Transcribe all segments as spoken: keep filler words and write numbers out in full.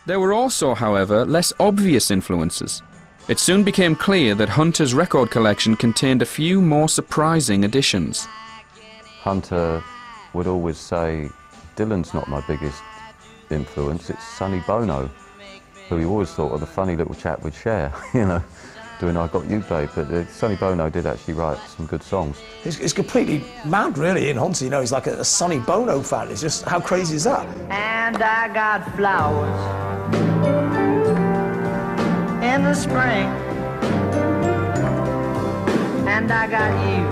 There were also, however, less obvious influences. It soon became clear that Hunter's record collection contained a few more surprising additions. Hunter would always say, Dylan's not my biggest influence, it's Sonny Bono, who he always thought of the funny little chap with Cher, you know, doing I Got You Babe, but uh, Sonny Bono did actually write some good songs. It's, it's completely mad, really, in Hunter, you know, he's like a, a Sonny Bono fan. It's just, how crazy is that? And I got flowers in the spring, and I got you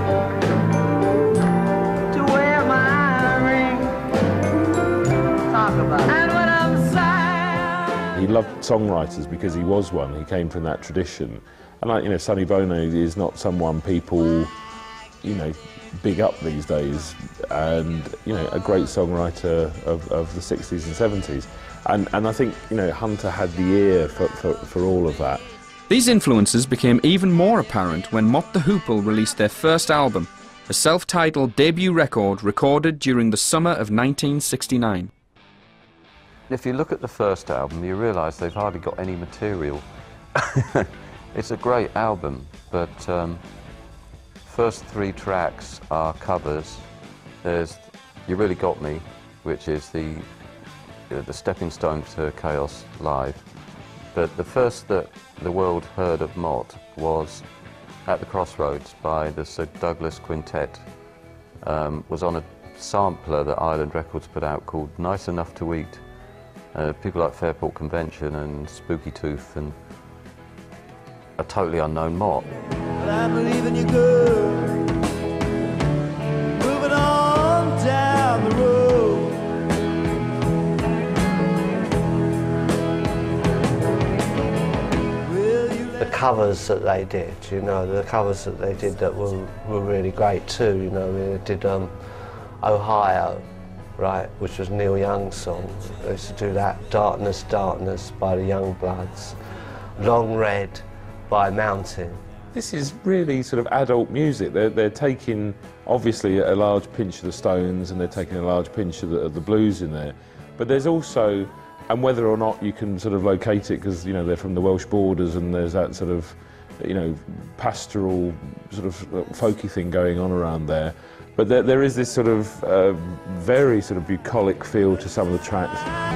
to wear my ring. Talk about it. And when I'm sad. He loved songwriters because he was one. He came from that tradition. And like, you know, Sonny Bono is not someone people, you know, big up these days. And, you know, a great songwriter of, of the sixties and seventies. And, and I think, you know, Hunter had the ear for, for, for all of that. These influences became even more apparent when Mott The Hoople released their first album, a self-titled debut record recorded during the summer of nineteen sixty-nine. If you look at the first album, you realise they've hardly got any material. It's a great album, but um, first three tracks are covers. There's You Really Got Me, which is the Uh, the stepping stone to Chaos live. But the first that the world heard of Mott was At the Crossroads by the Sir Douglas Quintet. Um, was on a sampler that Island Records put out called Nice Enough to Eat. Uh, people like Fairport Convention and Spooky Tooth and a totally unknown Mott. But I believe in you good. Moving on down the road. The covers that they did, you know, the covers that they did that were, were really great too, you know. They did um, Ohio, right, which was Neil Young's song. They used to do that. Darkness, Darkness by the Youngbloods. Long Red by Mountain. This is really sort of adult music. They're, they're taking, obviously, a large pinch of the Stones and they're taking a large pinch of the, of the blues in there. But there's also, and whether or not you can sort of locate it, because, you know, they're from the Welsh borders and there's that sort of, you know, pastoral sort of folky thing going on around there. But there, there is this sort of uh, very sort of bucolic feel to some of the tracks.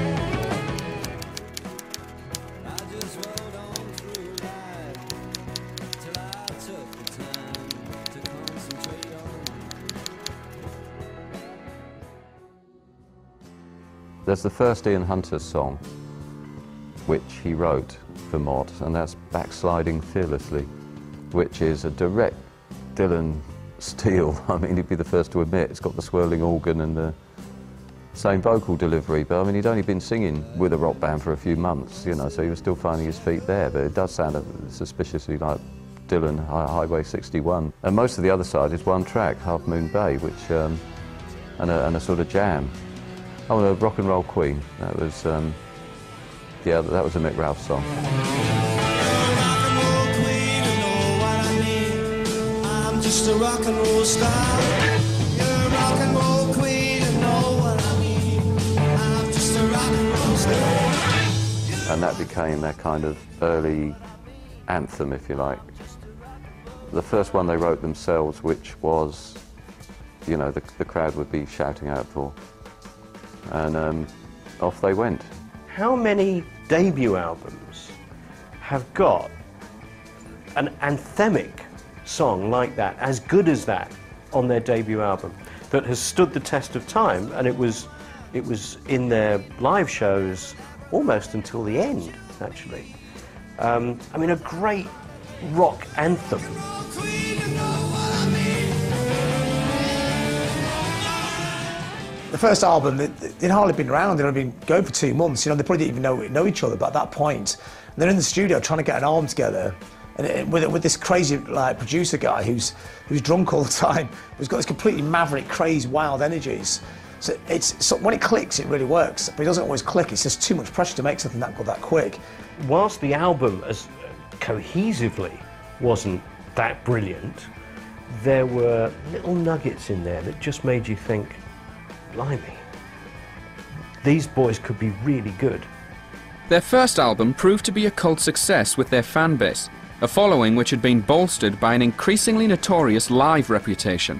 There's the first Ian Hunter song, which he wrote for Mott, and that's Backsliding Fearlessly, which is a direct Dylan steal. I mean, he'd be the first to admit it's got the swirling organ and the same vocal delivery, but I mean, he'd only been singing with a rock band for a few months, you know, so he was still finding his feet there, but it does sound suspiciously like Dylan, Highway sixty-one. And most of the other side is one track, Half Moon Bay, which, um, and, a, and a sort of jam. Oh, no, Rock and Roll Queen. That was, um, yeah, that was a Mick Ralph song. I'm just a rock and roll star. You're a rock and roll queen, and know what I mean. I'm just a rock and roll star. And that became their kind of early anthem, if you like. The first one they wrote themselves, which was, you know, the, the crowd would be shouting out for. And um, off they went. How many debut albums have got an anthemic song like that, as good as that, on their debut album, that has stood the test of time, and it was, it was in their live shows almost until the end, actually. Um, I mean, a great rock anthem. The first album, it, it'd hardly been around, it had been going for two months, you know, they probably didn't even know, know each other, but at that point, they're in the studio trying to get an album together, and it, with, with this crazy like producer guy who's, who's drunk all the time, who's got this completely maverick, crazy, wild energies. So it's, so when it clicks, it really works, but it doesn't always click, it's just too much pressure to make something that good that quick. Whilst the album, as cohesively, wasn't that brilliant, there were little nuggets in there that just made you think, blimey, these boys could be really good. Their first album proved to be a cult success with their fan base, a following which had been bolstered by an increasingly notorious live reputation.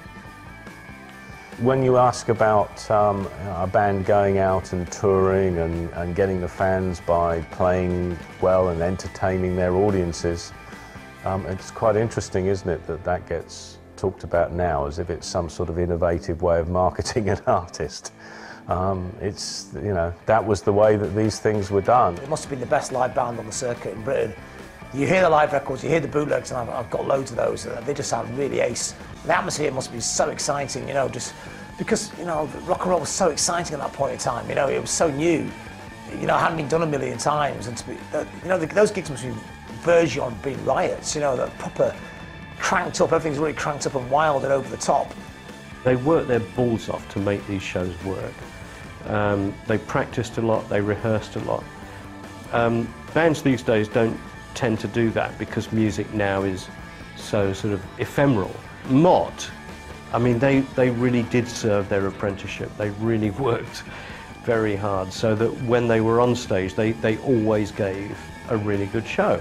When you ask about um, a band going out and touring and, and getting the fans by playing well and entertaining their audiences, um, it's quite interesting, isn't it, that that gets talked about now as if it's some sort of innovative way of marketing an artist. Um, it's, you know, that was the way that these things were done. It must have been the best live band on the circuit in Britain. You hear the live records, you hear the bootlegs, and I've, I've got loads of those. They just sound really ace. The atmosphere must be so exciting, you know, just because, you know, rock and roll was so exciting at that point in time. You know, it was so new. You know, it hadn't been done a million times, and to be, uh, you know, the, those gigs must be verging on being riots. You know, that proper cranked up. Everything's really cranked up and wild and over the top. They worked their balls off to make these shows work. Um, they practiced a lot. They rehearsed a lot. Um, bands these days don't tend to do that because music now is so sort of ephemeral. Mott, I mean, they, they really did serve their apprenticeship. They really worked very hard so that when they were on stage, they, they always gave a really good show.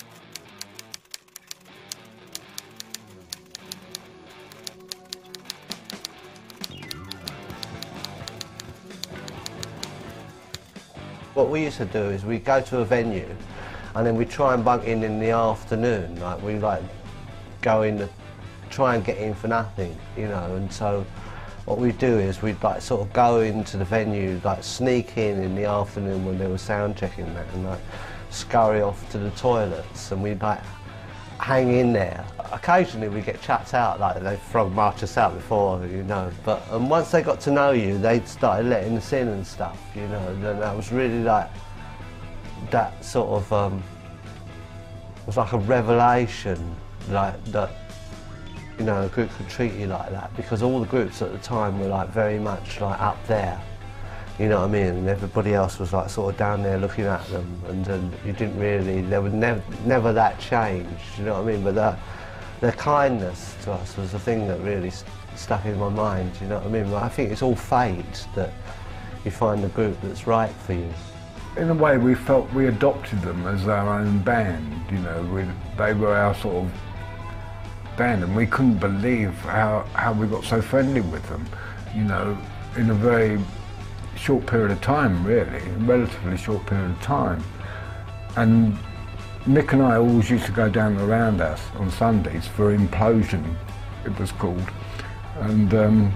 What we used to do is we go to a venue and then we try and bunk in in the afternoon. Like we like go in, the, try and get in for nothing, you know. And so what we do is we'd like sort of go into the venue, like sneak in in the afternoon when they were sound checking that, and like scurry off to the toilets, and we'd like hang in there. Occasionally we get chucked out, like they frog march us out before, you know. But and once they got to know you, they started letting us in and stuff, you know. And that was really like that sort of um, was like a revelation, like that. You know, a group could treat you like that, because all the groups at the time were like very much like up there, you know what I mean, and everybody else was like sort of down there looking at them, and, and you didn't really, there was never, never that change, you know what I mean, but that, their kindness to us was the thing that really st stuck in my mind, you know what I mean. But I think it's all fate that you find the group that's right for you. In a way, we felt we adopted them as our own band, you know, we, they were our sort of band, and we couldn't believe how, how we got so friendly with them, you know, in a very short period of time, really, a relatively short period of time. And Mick and I always used to go down the Roundhouse on Sundays for Implosion, it was called, and um,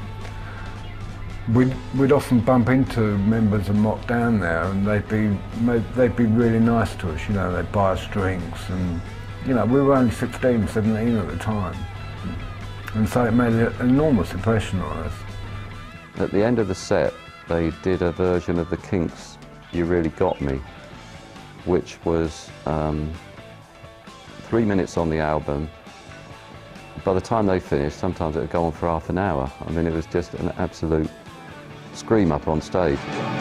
we'd, we'd often bump into members of Mott down there, and they'd be, they'd be really nice to us, you know, they'd buy us drinks, and you know, we were only sixteen, seventeen at the time, and so it made an enormous impression on us. At the end of the set, they did a version of the Kinks' You Really Got Me, which was um, three minutes on the album. By the time they finished, sometimes it would go on for half an hour. I mean, it was just an absolute scream up on stage.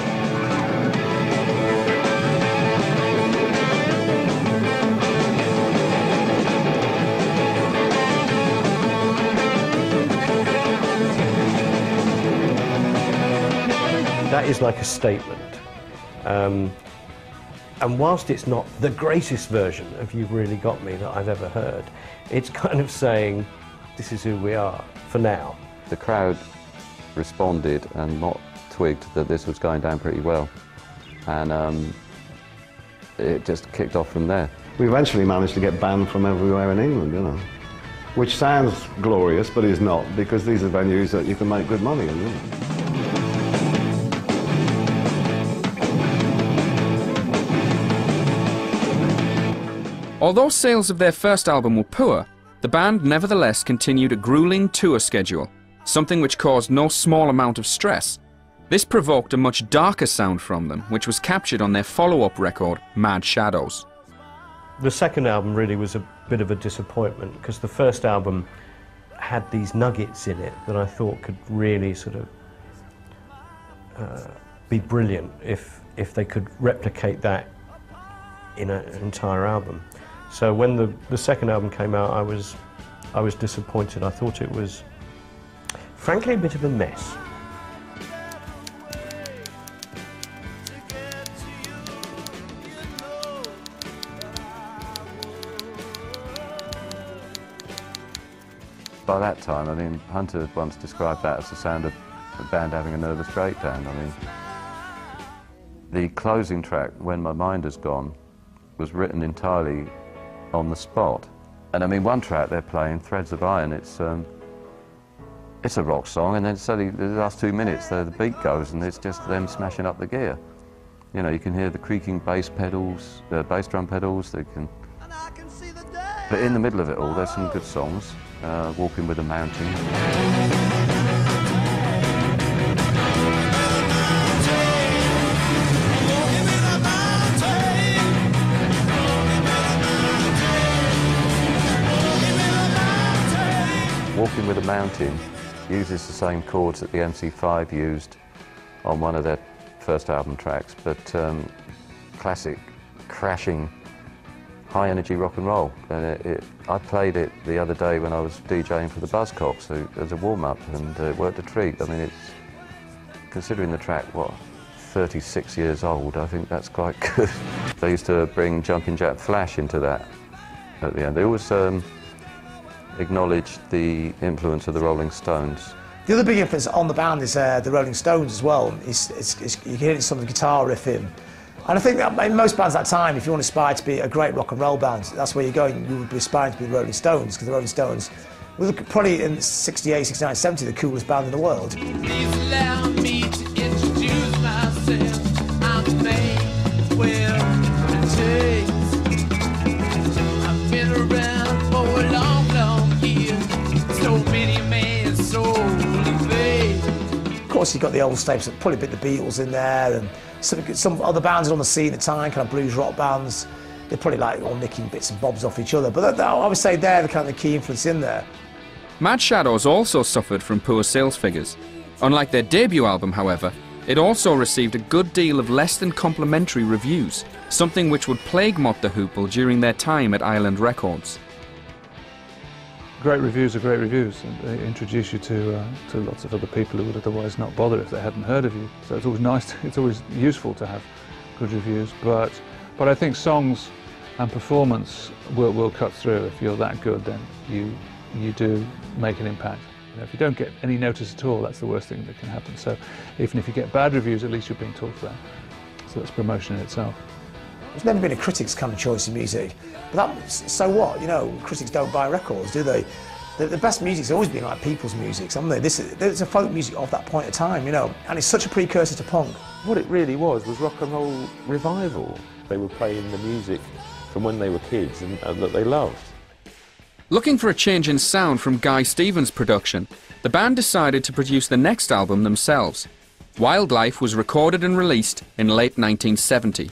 That is like a statement. Um, and whilst it's not the greatest version of You've Really Got Me that I've ever heard, it's kind of saying, this is who we are, for now. The crowd responded, and Mott twigged that this was going down pretty well. And um, it just kicked off from there. We eventually managed to get banned from everywhere in England, you know. Which sounds glorious, but is not, because these are venues that you can make good money in, you know. Although sales of their first album were poor, the band nevertheless continued a grueling tour schedule, something which caused no small amount of stress. This provoked a much darker sound from them, which was captured on their follow-up record, Mad Shadows. The second album really was a bit of a disappointment, because the first album had these nuggets in it that I thought could really sort of uh, be brilliant if, if they could replicate that in a, an entire album. So when the, the second album came out, I was, I was disappointed. I thought it was, frankly, a bit of a mess. by that time, I mean, Hunter once described that as the sound of the band having a nervous breakdown. I mean, the closing track, When My Mind Has Gone, was written entirely on the spot. And I mean, one track they're playing, Threads of Iron, it's, um, it's a rock song, and then suddenly the last two minutes the, the beat goes and it's just them smashing up the gear. You know, you can hear the creaking bass pedals, the bass drum pedals, they can... But in the middle of it all, there's some good songs. Uh, Walking with a Mountain. Walking with a Mountain uses the same chords that the M C five used on one of their first album tracks, but um, classic, crashing, high-energy rock and roll. And it, it, I played it the other day when I was DJing for the Buzzcocks so, as a warm-up, and uh, it worked a treat. I mean, it's, considering the track, what, thirty-six years old, I think that's quite good. They used to bring Jumpin' Jack Flash into that at the end. They always um, acknowledged the influence of the Rolling Stones. The other big influence on the band is uh, the Rolling Stones as well. It's, it's, it's, you can hear some of the guitar riff in. And I think that in most bands at that time, if you want to aspire to be a great rock and roll band, that's where you're going. You would be aspiring to be the Rolling Stones, because the Rolling Stones were probably in sixty-eight, sixty-nine, seventy the coolest band in the world. Please allow me to introduce myself. I'm the man, well, it takes. I've been around for a long, long year. So many men, so Of course, you've got the old staples, probably a bit the Beatles in there, and some, some other bands on the scene at the time, kind of blues rock bands. They're probably like all nicking bits and bobs off each other, but that, that, I would say they're the kind of the key influence in there. Mad Shadows also suffered from poor sales figures. Unlike their debut album, however, it also received a good deal of less than complimentary reviews, something which would plague Mott The Hoople during their time at Island Records. Great reviews are great reviews, and they introduce you to uh, to lots of other people who would otherwise not bother if they hadn't heard of you. So it's always nice, to, it's always useful to have good reviews. But but I think songs and performance will will cut through. If you're that good, then you you do make an impact. You know, if you don't get any notice at all, that's the worst thing that can happen. So even if you get bad reviews, at least you're being talked about. So that's promotion in itself. There's never been a critic's kind of choice in music, but that, so what? You know, critics don't buy records, do they? The, the best music's always been like people's music, haven't they? This is, there's a folk music of that point of time, you know, and it's such a precursor to punk. What it really was was rock and roll revival. They were playing the music from when they were kids and, and that they loved. Looking for a change in sound from Guy Stevens' production, the band decided to produce the next album themselves. Wildlife was recorded and released in late nineteen seventy.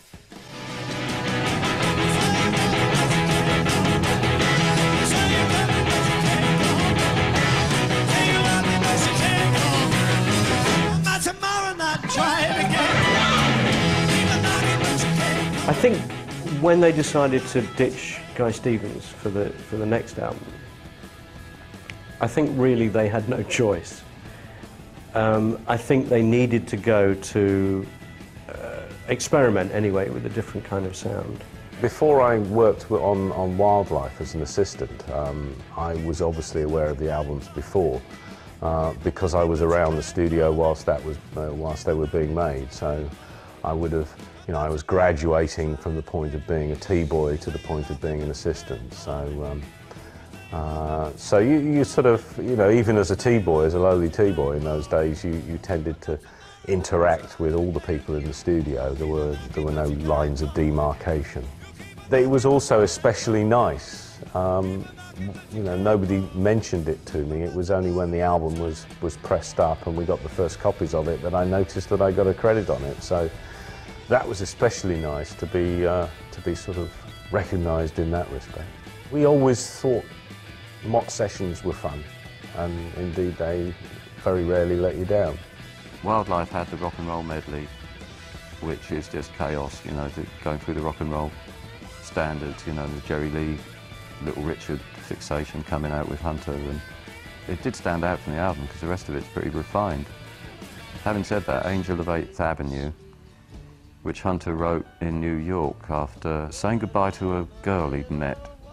I think when they decided to ditch Guy Stevens for the for the next album, I think really they had no choice. Um, I think they needed to go to uh, experiment anyway with a different kind of sound. Before I worked on, on Wildlife as an assistant, um, I was obviously aware of the albums before uh, because I was around the studio whilst that was uh, whilst they were being made. So I would have. You know, I was graduating from the point of being a T-boy to the point of being an assistant. So, um, uh, so you, you sort of, you know, even as a T-boy, as a lowly T-boy in those days, you, you tended to interact with all the people in the studio. There were there were no lines of demarcation. It was also especially nice. Um, you know, nobody mentioned it to me. It was only when the album was was pressed up and we got the first copies of it that I noticed that I got a credit on it. So. That was especially nice to be uh, to be sort of recognised in that respect. We always thought Mott sessions were fun, and indeed they very rarely let you down. Wildlife had the rock and roll medley, which is just chaos. You know, the, going through the rock and roll standards. You know, the Jerry Lee, Little Richard fixation coming out with Hunter, and it did stand out from the album because the rest of it's pretty refined. Having said that, Angel of Eighth Avenue, which Hunter wrote in New York after saying goodbye to a girl he'd met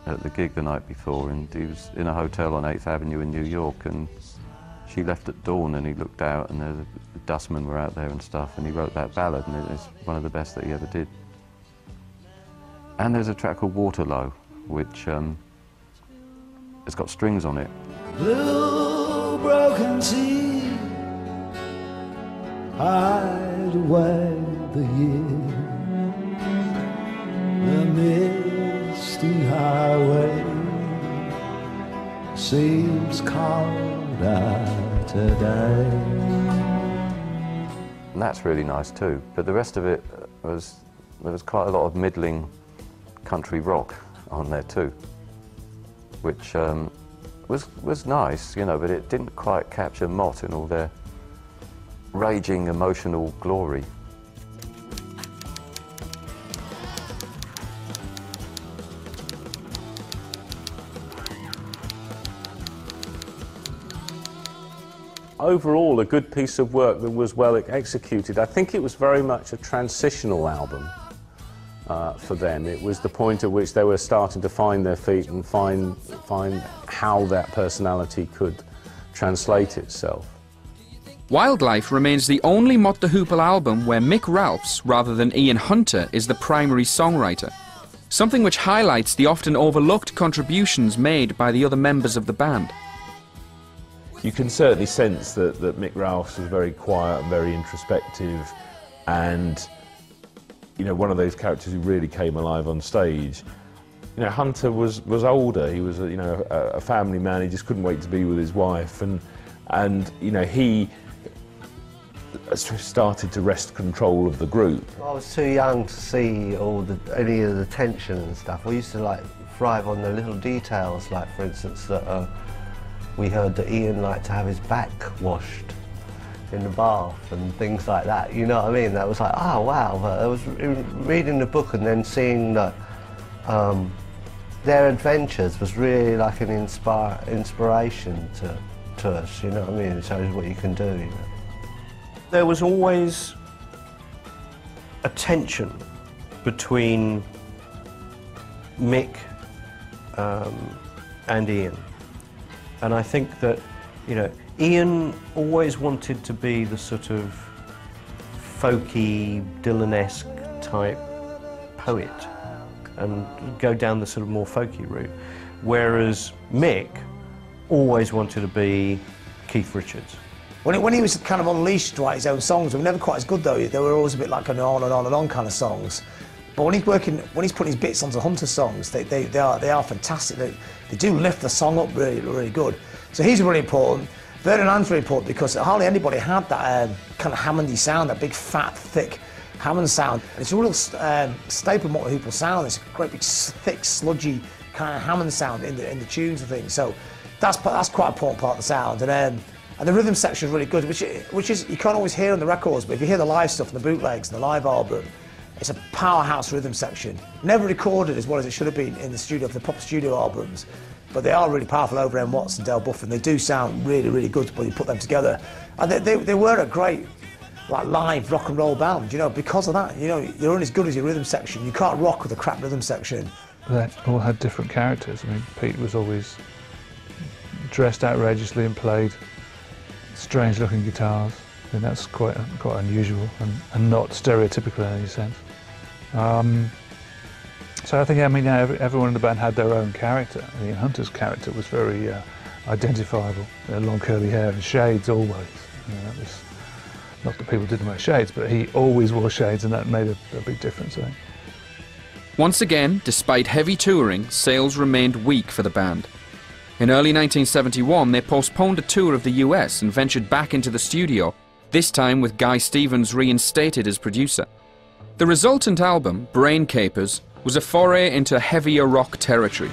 at the gig the night before, and he was in a hotel on eighth avenue in New York, and she left at dawn, and he looked out, and the dustmen were out there and stuff, and he wrote that ballad, and it's one of the best that he ever did. And there's a track called Waterloo, which um, it's got strings on it. Blue broken sea, hide away the year, the misty highway seems cold out today. And that's really nice too, but the rest of it was, there was quite a lot of middling country rock on there too, which um, was, was nice, you know, but it didn't quite capture Mott in all their raging emotional glory. Overall, a good piece of work that was well executed. I think it was very much a transitional album uh, for them. It was the point at which they were starting to find their feet and find, find how that personality could translate itself. Wildlife remains the only Mott The Hoople album where Mick Ralphs, rather than Ian Hunter, is the primary songwriter, something which highlights the often overlooked contributions made by the other members of the band. You can certainly sense that, that Mick Ralphs was very quiet and very introspective, and you know, one of those characters who really came alive on stage. You know, Hunter was, was older, he was a, you know, a, a family man, he just couldn't wait to be with his wife, and, and you know, he started to wrest control of the group. I was too young to see all the, any of the tension and stuff. We used to like thrive on the little details, like for instance that uh, we heard that Ian liked to have his back washed in the bath and things like that, you know what I mean? That was like, oh wow, but I was reading the book and then seeing that um, their adventures was really like an inspire, inspiration to, to us, you know what I mean? It shows what you can do, you know? There was always a tension between Mick um, and Ian. And I think that, you know, Ian always wanted to be the sort of folky, Dylan-esque type poet and go down the sort of more folky route, whereas Mick always wanted to be Keith Richards. When, it, when he was kind of unleashed to write his own songs, they were never quite as good though. They were always a bit like an on and on and on kind of songs. But when he's working, when he's putting his bits onto Hunter songs, they, they, they, are, they are fantastic. They, they do lift the song up really, really good. So he's really important. Ferdinand's really important because hardly anybody had that um, kind of Hammondy sound, that big, fat, thick Hammond sound. And it's a real um, staple Mott The Hoople sound. It's a great big, thick, sludgy kind of Hammond sound in the, in the tunes and things. So that's, that's quite an important part of the sound. And, um, and the rhythm section is really good, which, which is, you can't always hear on the records, but if you hear the live stuff and the bootlegs and the live album, it's a powerhouse rhythm section. Never recorded as well as it should have been in the studio for the proper studio albums, but they are really powerful over M. Watts and Dale Buffin. They do sound really, really good when you put them together. And they, they, they were a great like live rock and roll band, you know, because of that. You know, they're only as good as your rhythm section. You can't rock with a crap rhythm section. They all had different characters. I mean, Pete was always dressed outrageously and played strange-looking guitars. I think that's quite quite unusual and, and not stereotypical in any sense. Um, so I think, I mean, every, everyone in the band had their own character. Ian Hunter's character was very uh, identifiable. He had long curly hair and shades always. You know, that was, not that people didn't wear shades, but he always wore shades, and that made a, a big difference, I think. Once again, despite heavy touring, sales remained weak for the band. In early nineteen seventy-one, they postponed a tour of the U S and ventured back into the studio, this time with Guy Stevens reinstated as producer. The resultant album, Brain Capers, was a foray into heavier rock territory.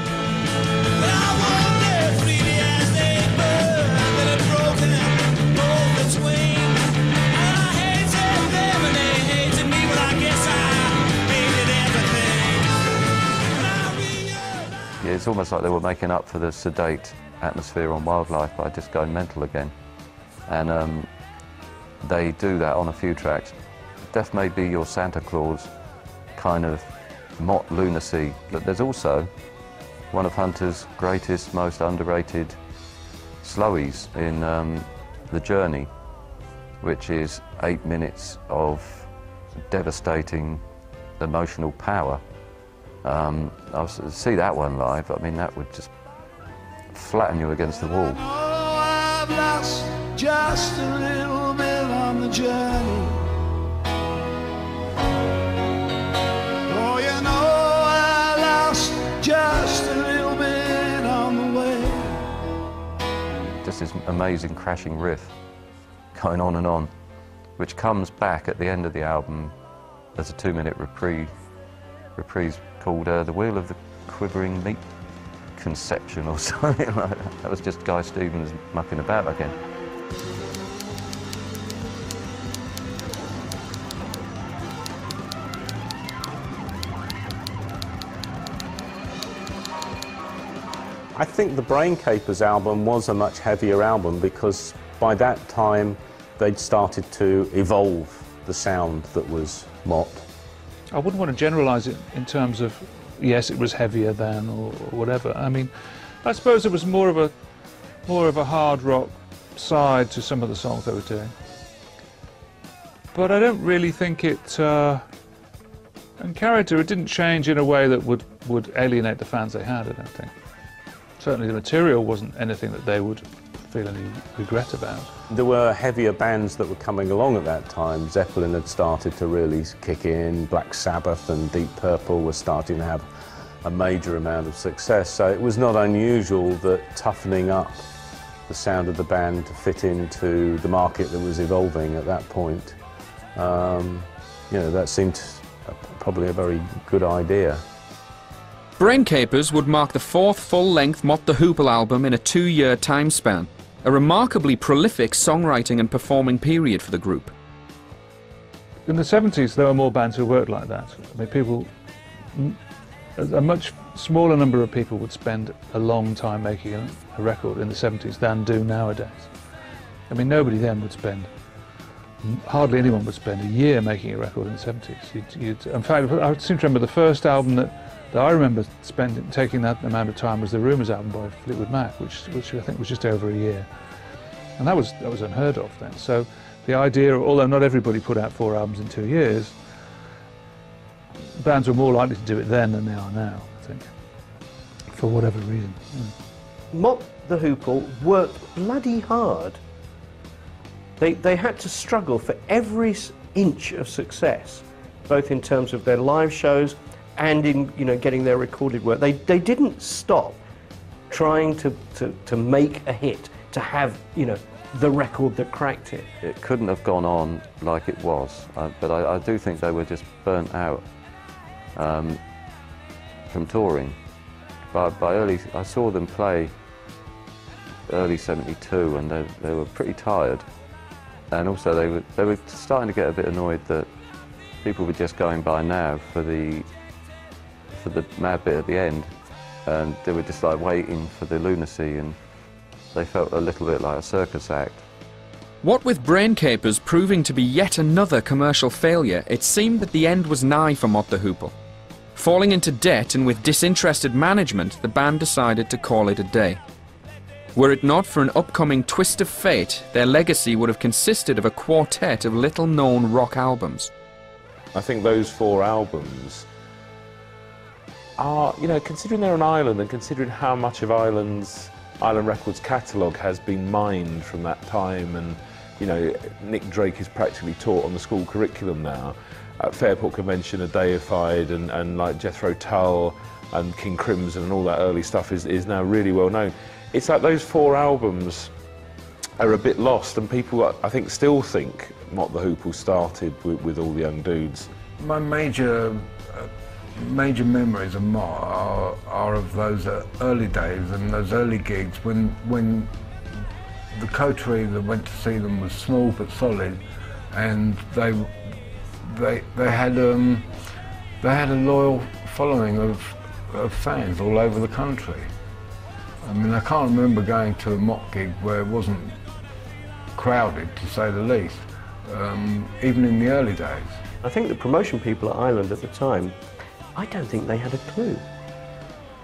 It's almost like they were making up for the sedate atmosphere on Wildlife by just going mental again. And um, they do that on a few tracks. Death May Be Your Santa Claus kind of Mott lunacy, but there's also one of Hunter's greatest, most underrated slowies in um, The Journey, which is eight minutes of devastating emotional power. Um, I'll see that one live. I mean, that would just flatten you against the wall. I've lost just a little bit on the journey. Oh, you know I lost just a little bit on the way. Just this amazing crashing riff going on and on, which comes back at the end of the album as a two-minute reprise, reprise called uh, The Wheel of the Quivering Meat Conception or something like that. That was just Guy Stevens mucking about again. I think the Brain Capers album was a much heavier album because by that time they'd started to evolve the sound that was Mott. I wouldn't want to generalise it in terms of, yes, it was heavier than or, or whatever. I mean, I suppose it was more of a more of a hard rock side to some of the songs they were doing. But I don't really think it, uh, in character, it didn't change in a way that would, would alienate the fans they had, I don't think. Certainly the material wasn't anything that they would feel any regret about. There were heavier bands that were coming along at that time. Zeppelin had started to really kick in, Black Sabbath and Deep Purple were starting to have a major amount of success, so it was not unusual that toughening up the sound of the band to fit into the market that was evolving at that point, um, you know, that seemed probably a very good idea. Brain Capers would mark the fourth full-length Mott The Hoople album in a two-year time span, a remarkably prolific songwriting and performing period for the group. In the seventies, there were more bands who worked like that. I mean, people, a much smaller number of people would spend a long time making a, a record in the seventies than do nowadays. I mean, nobody then would spend, hardly anyone would spend a year making a record in the seventies. You'd, you'd, in fact, I seem to remember the first album that that I remember spending, taking that amount of time was the Rumours album by Fleetwood Mac, which, which I think was just over a year. And that was, that was unheard of then. So the idea, although not everybody put out four albums in two years, bands were more likely to do it then than they are now, I think, for whatever reason. Yeah. Mott The Hoople worked bloody hard. They, they had to struggle for every inch of success, both in terms of their live shows and in, you know, getting their recorded work. They, they didn't stop trying to, to, to make a hit, to have, you know, the record that cracked it. It couldn't have gone on like it was, uh, but I, I do think they were just burnt out um, from touring. By, by early, I saw them play early seventy-two and they, they were pretty tired. And also they were, they were starting to get a bit annoyed that people were just going by now for the for the mad bit at the end, and they were just like waiting for the lunacy, and they felt a little bit like a circus act. What with Brain Capers proving to be yet another commercial failure, it seemed that the end was nigh for Mott The Hoople. Falling into debt and with disinterested management, the band decided to call it a day. Were it not for an upcoming twist of fate, their legacy would have consisted of a quartet of little-known rock albums. I think those four albums are, you know, considering they're an island and considering how much of Ireland's Island Records catalogue has been mined from that time, and, you know, Nick Drake is practically taught on the school curriculum now. At Fairport Convention, are deified, and, and like Jethro Tull and King Crimson and all that early stuff is, is now really well known. It's like those four albums are a bit lost, and people, I think, still think Mott The Hoople started with, with all the young dudes. My major uh, major memories of Mott are, are of those uh, early days and those early gigs when when the coterie that went to see them was small but solid, and they they they had um, they had a loyal following of, of fans all over the country. I mean, I can't remember going to a Mott gig where it wasn't crowded, to say the least, um, even in the early days. I think the promotion people at Island at the time, I don't think they had a clue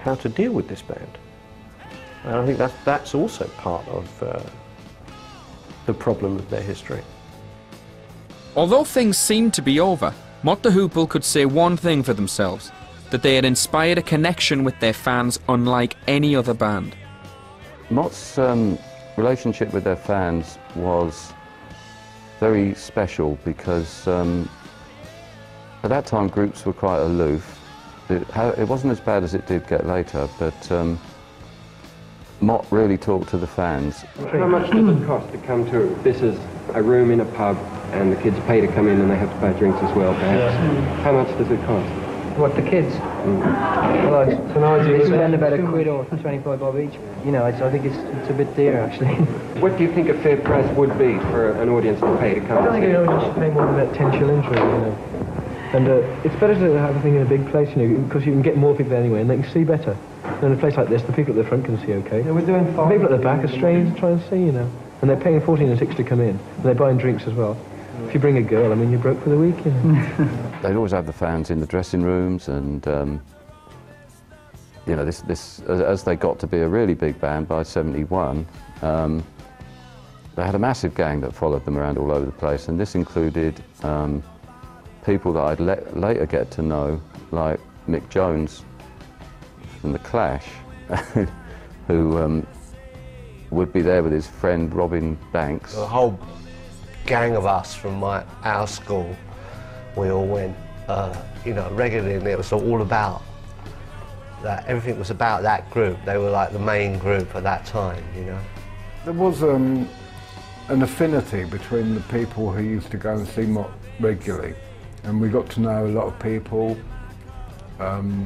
how to deal with this band. And I think that's, that's also part of uh, the problem of their history. Although things seemed to be over, Mott The Hoople could say one thing for themselves, that they had inspired a connection with their fans unlike any other band. Mott's um, relationship with their fans was very special because um, at that time groups were quite aloof. It, it wasn't as bad as it did get later, but um, Mott really talked to the fans. How much does it cost to come to, this is a room in a pub and the kids pay to come in and they have to buy drinks as well perhaps. Yeah. How much does it cost? What, the kids? Mm. Well, it's an idea. They spend about a quid or twenty-five bob each. You know, it's, I think it's, it's a bit dear actually. What do you think a fair price would be for an audience to pay to come? I don't think an audience should pay more than about ten shillings really, you know. And uh, it's better to have a thing in a big place, you know, because you can get more people anyway and they can see better. And in a place like this, the people at the front can see okay. Yeah, we're doing fine. The people at the back are strangers to try and see, you know. And they're paying fourteen and six to come in. And they're buying drinks as well. If you bring a girl, I mean, you're broke for the week, you know. They'd always have the fans in the dressing rooms, and um, you know, this, this as, as they got to be a really big band by seventy-one, um, they had a massive gang that followed them around all over the place, and this included um, people that I'd le later get to know, like Mick Jones from The Clash, who um, would be there with his friend Robin Banks. The whole gang of us from my our school, we all went, uh, you know, regularly, and it was all about that. Everything was about that group. They were like the main group at that time, you know. There was um, an affinity between the people who used to go and see Mott regularly, and we got to know a lot of people. Um,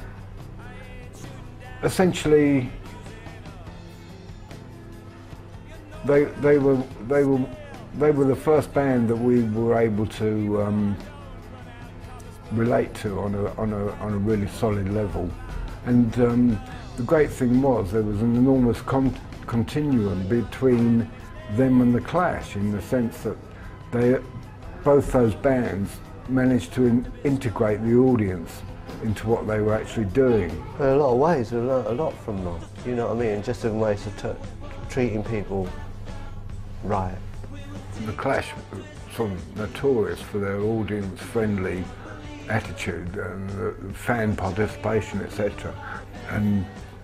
essentially, they they were they were. They were the first band that we were able to um, relate to on a, on, a, on a really solid level. And um, the great thing was there was an enormous con continuum between them and The Clash, in the sense that they, both those bands managed to in integrate the audience into what they were actually doing. In a lot of ways, we learnt a lot from them, you know what I mean? Just in ways of t treating people right. The Clash were sort of notorious for their audience-friendly attitude and uh, fan participation, et cetera. And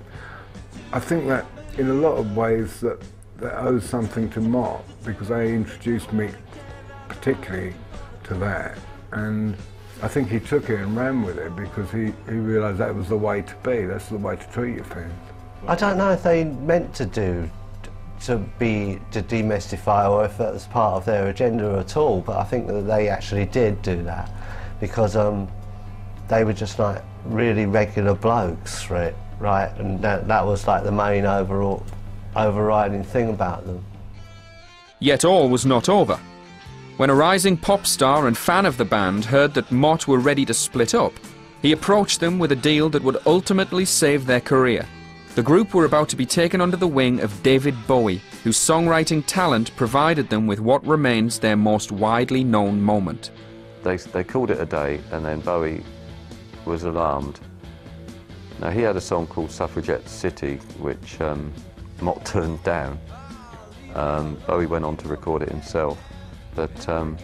I think that in a lot of ways that, that owes something to Mott, because they introduced me particularly to that. And I think he took it and ran with it because he, he realised that was the way to be, that's the way to treat your fans. I don't know if they meant to do to be to demystify, or if that was part of their agenda at all, but I think that they actually did do that because um, they were just like really regular blokes, right? Right, and that, that was like the main overall overriding thing about them. Yet all was not over. When a rising pop star and fan of the band heard that Mott were ready to split up, he approached them with a deal that would ultimately save their career. The group were about to be taken under the wing of David Bowie, whose songwriting talent provided them with what remains their most widely known moment. They, they called it a day, and then Bowie was alarmed. Now, he had a song called Suffragette City, which um, Mott turned down. Um, Bowie went on to record it himself, but um,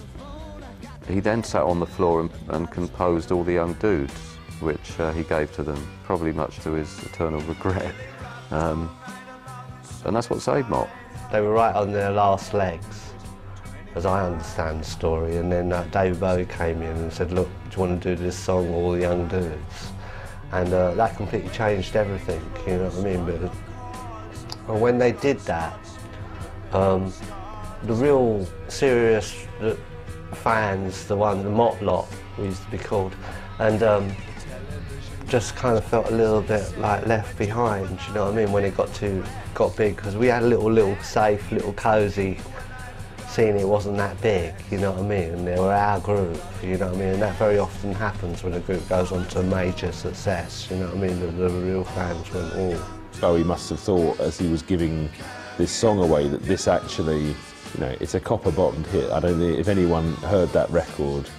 he then sat on the floor and, and composed All the Young Dudes, which uh, he gave to them, probably much to his eternal regret. Um, and that's what saved Mott. They were right on their last legs, as I understand the story, and then uh, David Bowie came in and said, look, do you want to do this song, All the Young Dudes? And uh, that completely changed everything, you know what I mean? But uh, when they did that, um, the real serious the fans, the one, the Mott lot, we used to be called, and um, just kind of felt a little bit like left behind, you know what I mean, when it got too got big, because we had a little, little safe, little cosy scene. It wasn't that big, you know what I mean, and they were our group, you know what I mean, and that very often happens when a group goes on to major success, you know what I mean, the, the real fans went all. Bowie must have thought, as he was giving this song away, that this actually, you know, it's a copper-bottomed hit. I don't know if anyone heard that record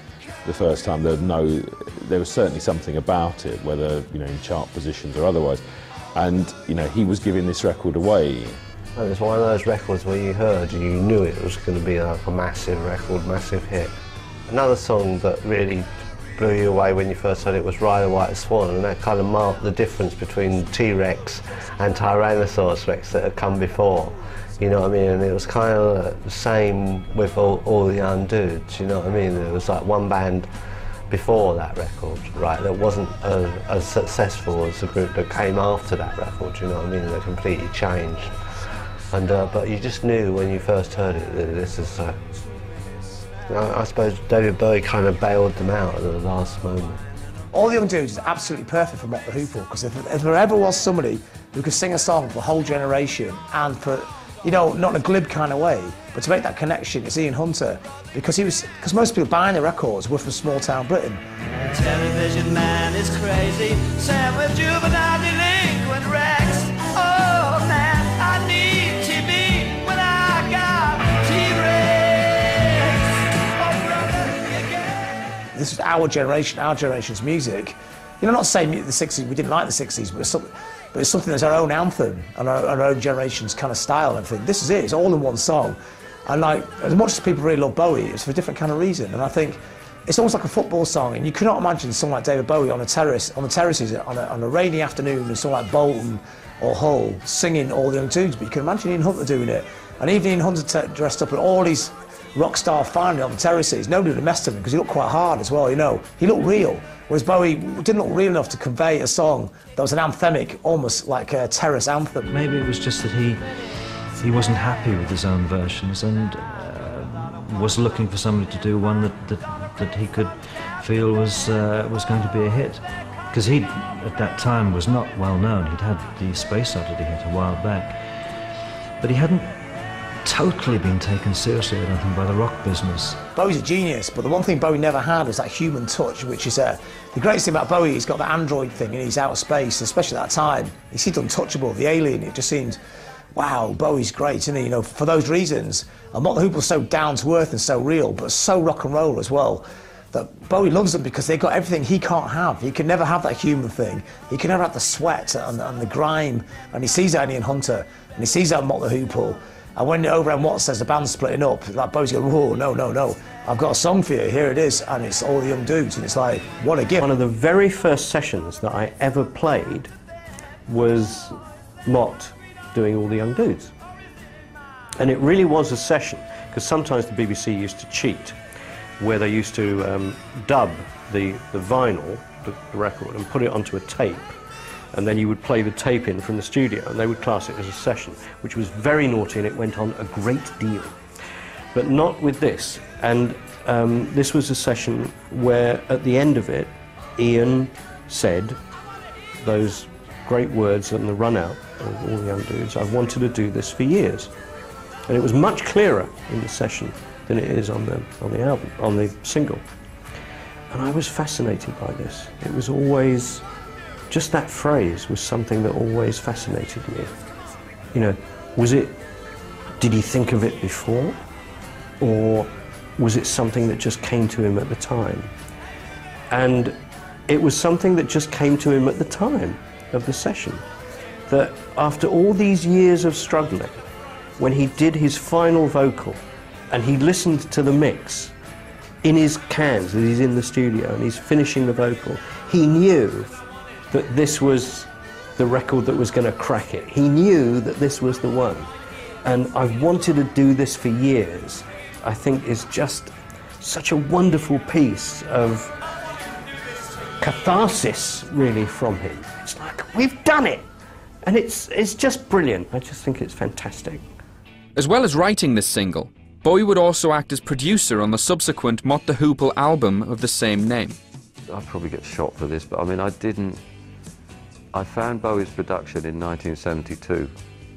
the first time, they'd know there was certainly something about it, whether you know in chart positions or otherwise. And you know he was giving this record away. And it's one of those records where you heard and you knew it was going to be like a massive record, massive hit. Another song that really blew you away when you first heard it was Ride a White Swan, and that kind of marked the difference between T-Rex and Tyrannosaurus Rex that had come before. You know what I mean? And it was kind of the same with all, all the Undudes, you know what I mean? There was like one band before that record, right, that wasn't as, as successful as the group that came after that record, you know what I mean? They completely changed. And, uh, but you just knew when you first heard it that this is, uh, I, I suppose David Bowie kind of bailed them out at the last moment. All the Young Dudes is absolutely perfect for Mott The Hoople, because if, if there ever was somebody who could sing a song for a whole generation and for, you know, not in a glib kind of way, but to make that connection, it's Ian Hunter, because he was, because most people buying the records were from small town Britain. Television man is crazy, Sam with juvenile delinquent Rex. Oh man, I need T V when I got T-Rex. Oh brother, you get... This was our generation, our generation's music. You know, not saying the sixties, we didn't like the sixties, but it's something, but it's something that's our own anthem and our, our own generation's kind of style and everything. This is it, it's all in one song. And like, as much as people really love Bowie, it's for a different kind of reason. And I think it's almost like a football song, and you cannot imagine someone like David Bowie on a terrace, on the terraces on a, on a rainy afternoon in someone like Bolton or Hull singing All the Young Dudes, but you can imagine Ian Hunter doing it. And even Ian Hunter dressed up in all these rock star finery on the terraces, nobody would have messed with him because he looked quite hard as well, you know. He looked real, whereas Bowie didn't look real enough to convey a song that was an anthemic, almost like a terrace anthem. Maybe it was just that he he wasn't happy with his own versions and uh, was looking for somebody to do one that, that, that he could feel was, uh, was going to be a hit. Because he, at that time, was not well known. He'd had the Space Oddity hit a while back. But he hadn't totally been taken seriously, I don't think, by the rock business. Bowie's a genius, but the one thing Bowie never had was that human touch, which is uh, the greatest thing about Bowie. He's got that android thing and he's out of space, especially at that time. He seemed untouchable, the alien. It just seemed, wow, Bowie's great, isn't he? You know, for those reasons. And Mott The Hoople's so down to earth and so real, but so rock and roll as well, that Bowie loves them because they've got everything he can't have. He can never have that human thing. He can never have the sweat and, and the grime. And he sees that in Ian Hunter, and he sees that in Mott The Hoople. And when Overhand Watts says the band's splitting up, like Bowie's going, whoa, no, no, no. I've got a song for you, here it is, and it's All the Young Dudes, and it's like, what a gift. One of the very first sessions that I ever played was Mott doing All the Young Dudes. And it really was a session, because sometimes the B B C used to cheat, where they used to um, dub the, the vinyl, the, the record, and put it onto a tape. And then you would play the tape in from the studio, and they would class it as a session, which was very naughty, and it went on a great deal. But not with this. And um, this was a session where, at the end of it, Ian said those great words on the run-out of All the Young Dudes, I've wanted to do this for years. And it was much clearer in the session than it is on the, on the album, on the single. And I was fascinated by this. It was always, just that phrase was something that always fascinated me. You know, was it, did he think of it before? Or was it something that just came to him at the time? And it was something that just came to him at the time of the session. That after all these years of struggling, when he did his final vocal, and he listened to the mix in his cans as he's in the studio and he's finishing the vocal, he knew that this was the record that was going to crack it. He knew that this was the one. And I've wanted to do this for years, I think is just such a wonderful piece of catharsis, really, from him. It's like, we've done it! And it's, it's just brilliant. I just think it's fantastic. As well as writing this single, Bowie would also act as producer on the subsequent Mott The Hoople album of the same name. I'll probably get shot for this, but I mean, I didn't... I found Bowie's production in nineteen seventy-two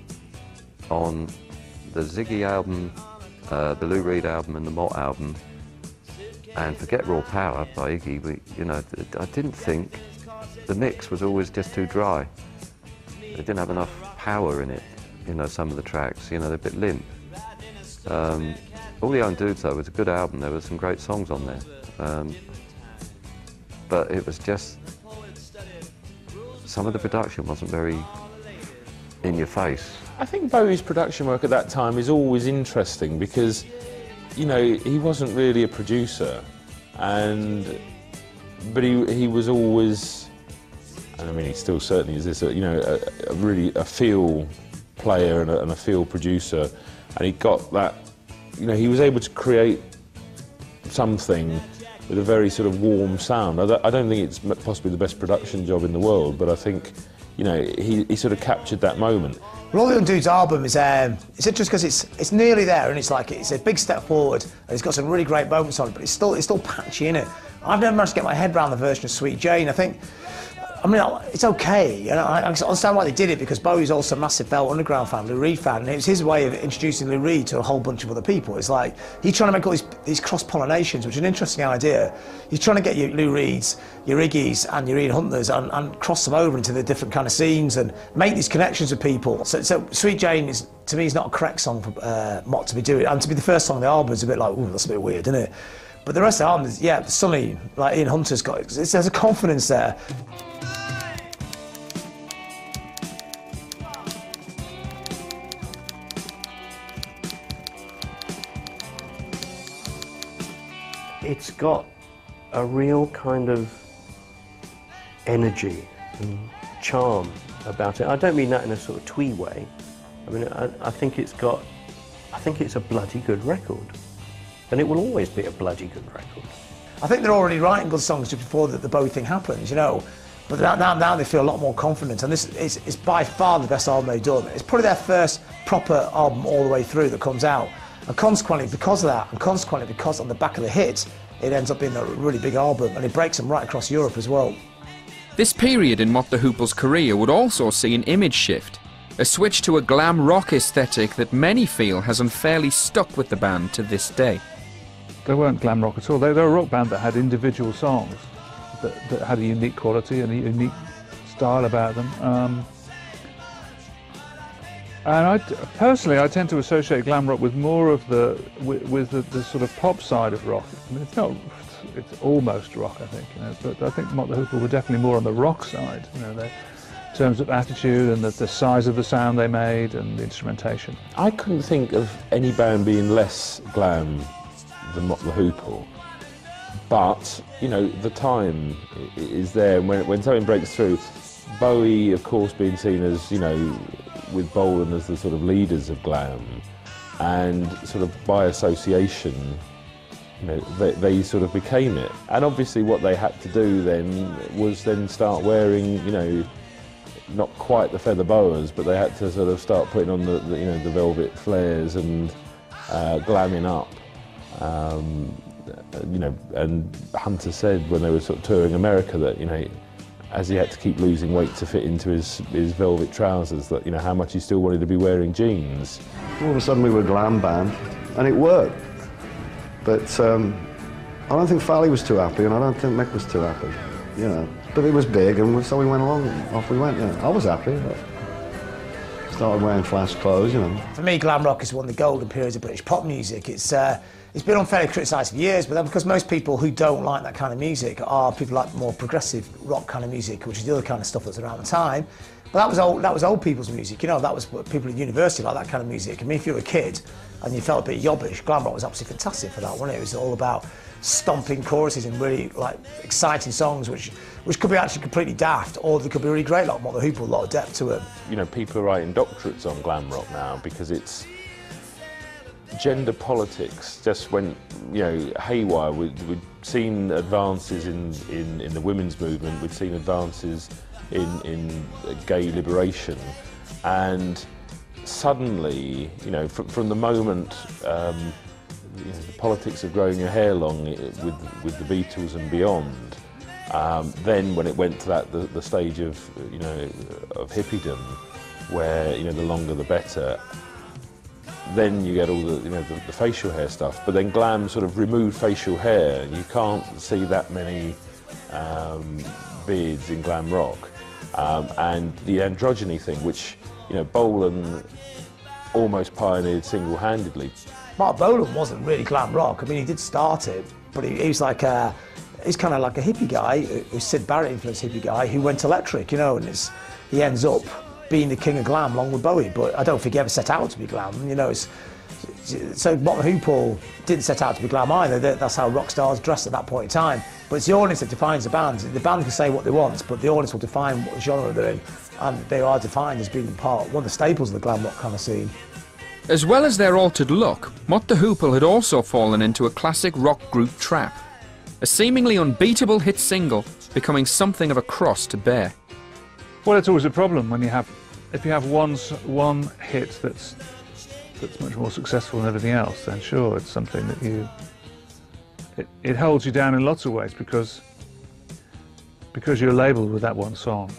on the Ziggy album, uh, the Lou Reed album and the Mott album, and Forget Raw Power by Iggy. We, you know, I didn't think the mix was always just too dry. It didn't have enough power in it, you know, some of the tracks, you know, they're a bit limp. Um, All the Young Dudes, though, was a good album. There were some great songs on there. Um, but it was just, some of the production wasn't very in your face. I think Bowie's production work at that time is always interesting because, you know, he wasn't really a producer, and but he he was always, and I mean he still certainly is this, you know, a, a really a feel player and a, and a feel producer, and he got that, you know, he was able to create something with a very sort of warm sound. I don't, I don't think it's possibly the best production job in the world, but I think, you know, he, he sort of captured that moment. Roll the Undude's album is um, it's interesting because it's it's nearly there, and it's like it's a big step forward, and it's got some really great moments on it, but it's still it's still patchy in it. I've never managed to get my head around the version of Sweet Jane. I think, I mean, it's okay. You know, I, I understand why they did it because Bowie's also a massive Velvet Underground fan, Lou Reed fan, and it was his way of introducing Lou Reed to a whole bunch of other people. It's like he's trying to make all these these cross pollinations, which is an interesting idea. He's trying to get your Lou Reeds, your Iggy's, and your Ian Hunters, and, and cross them over into the different kind of scenes and make these connections with people. So, so Sweet Jane is, to me, is not a correct song for uh, Mott to be doing, and to be the first song on the album is a bit like, ooh, that's a bit weird, isn't it? But the rest of the album is, yeah, Sonny, like Ian Hunter's got, it's, there's a confidence there. It's got a real kind of energy and charm about it. I don't mean that in a sort of twee way. I mean, I, I think it's got, I think it's a bloody good record. And it will always be a bloody good record. I think they're already writing good songs just before the, the Bowie thing happens, you know. But now, now they feel a lot more confident, and this is, is by far the best album they've done. It's probably their first proper album all the way through that comes out. And consequently, because of that, and consequently because on the back of the hit, it ends up being a really big album, and it breaks them right across Europe as well. This period in Mott The Hoople's career would also see an image shift, a switch to a glam rock aesthetic that many feel has unfairly stuck with the band to this day. They weren't glam rock at all. They, they were a rock band that had individual songs that, that had a unique quality and a unique style about them. Um, and I, personally, I tend to associate glam rock with more of the with, with the, the sort of pop side of rock. I mean, it's not, it's almost rock, I think. You know, but I think Mott The Hoople were definitely more on the rock side. You know, they, in terms of attitude and the, the size of the sound they made and the instrumentation. I couldn't think of any band being less glam than Mott The Hoople, but you know the time is there, and when when something breaks through, Bowie, of course, being seen as, you know, with Bolan as the sort of leaders of glam, and sort of by association, you know, they, they sort of became it. And obviously, what they had to do then was then start wearing, you know, not quite the feather boas, but they had to sort of start putting on the, the you know the velvet flares and uh, glamming up. Um, you know, and Hunter said when they were sort of touring America that, you know, as he had to keep losing weight to fit into his, his velvet trousers, that, you know, how much he still wanted to be wearing jeans. All of a sudden we were a glam band, and it worked. But um, I don't think Farley was too happy, and I don't think Mick was too happy, you know. But it was big, and so we went along, and off we went, you know. I was happy. But started wearing flash clothes, you know. For me, glam rock is one of the golden periods of British pop music. It's uh, it's been unfairly criticised for years, but then because most people who don't like that kind of music are people like more progressive rock kind of music, which is the other kind of stuff that's around the time. But that was old. That was old people's music, you know. That was what people at university like, that kind of music. I mean, if you were a kid and you felt a bit yobbish, glam rock was absolutely fantastic for that, wasn't it? It was all about stomping choruses and really like exciting songs, which which could be actually completely daft, or they could be really great, like Mott The Hoople, a lot of depth to them. You know, people are writing doctorates on glam rock now because it's gender politics just went, you know, haywire. We'd, we'd seen advances in, in, in the women's movement, we'd seen advances in, in gay liberation, and suddenly, you know, from, from the moment um, you know, the politics of growing your hair long with, with the Beatles and beyond, um, then when it went to that, the, the stage of, you know, of hippiedom, where, you know, the longer the better, then you get all the, you know, the, the facial hair stuff. But then glam sort of removed facial hair. You can't see that many um, beards in glam rock. Um, and the androgyny thing, which, you know, Bolan almost pioneered single-handedly. Mark Bolan wasn't really glam rock. I mean, he did start it, but he, he was like, uh, he's kind of like a hippie guy, a Syd Barrett influenced hippie guy who went electric, you know, and it's, he ends up being the king of glam along with Bowie, but I don't think he ever set out to be glam, you know. It's, so Mott The Hoople didn't set out to be glam either. That's how rock stars dressed at that point in time. But it's the audience that defines the band. The band can say what they want, but the audience will define what genre they're in, and they are defined as being part, one of the staples of the glam rock kind of scene. As well as their altered look, Mott The Hoople had also fallen into a classic rock group trap. A seemingly unbeatable hit single becoming something of a cross to bear. Well, it's always a problem when you have, if you have one, one hit that's, that's much more successful than everything else, then sure, it's something that you, it, it holds you down in lots of ways because, because you're labelled with that one song.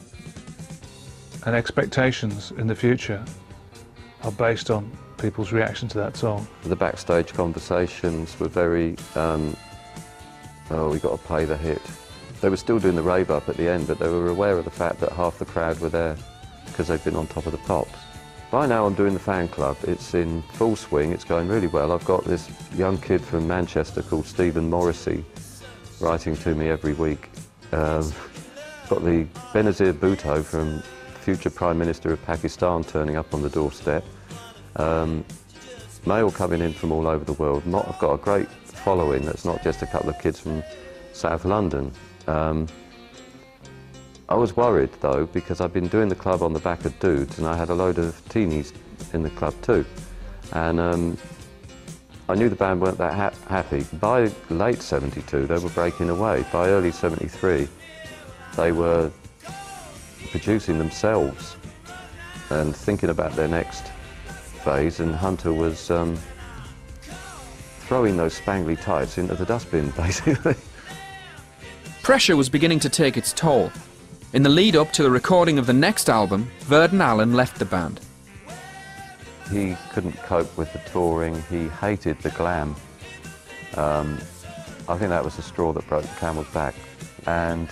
And expectations in the future are based on people's reaction to that song. The backstage conversations were very, um, oh, we got to play the hit. They were still doing the rave up at the end, but they were aware of the fact that half the crowd were there because they've been on top of the pops. By now I'm doing the fan club. It's in full swing, it's going really well. I've got this young kid from Manchester called Stephen Morrissey writing to me every week. Um, got the Benazir Bhutto from future Prime Minister of Pakistan turning up on the doorstep. Um, mail coming in from all over the world. Not, I've got a great following that's not just a couple of kids from South London. Um, I was worried though because I'd been doing the club on the back of dudes and I had a load of teenies in the club too. And um, I knew the band weren't that ha happy. By late seventy-two they were breaking away. By early seventy-three they were producing themselves and thinking about their next phase, and Hunter was um, throwing those spangly tights into the dustbin, basically. Pressure was beginning to take its toll. In the lead up to the recording of the next album, Verdon Allen left the band. He couldn't cope with the touring, he hated the glam. Um, I think that was the straw that broke the camel's back. And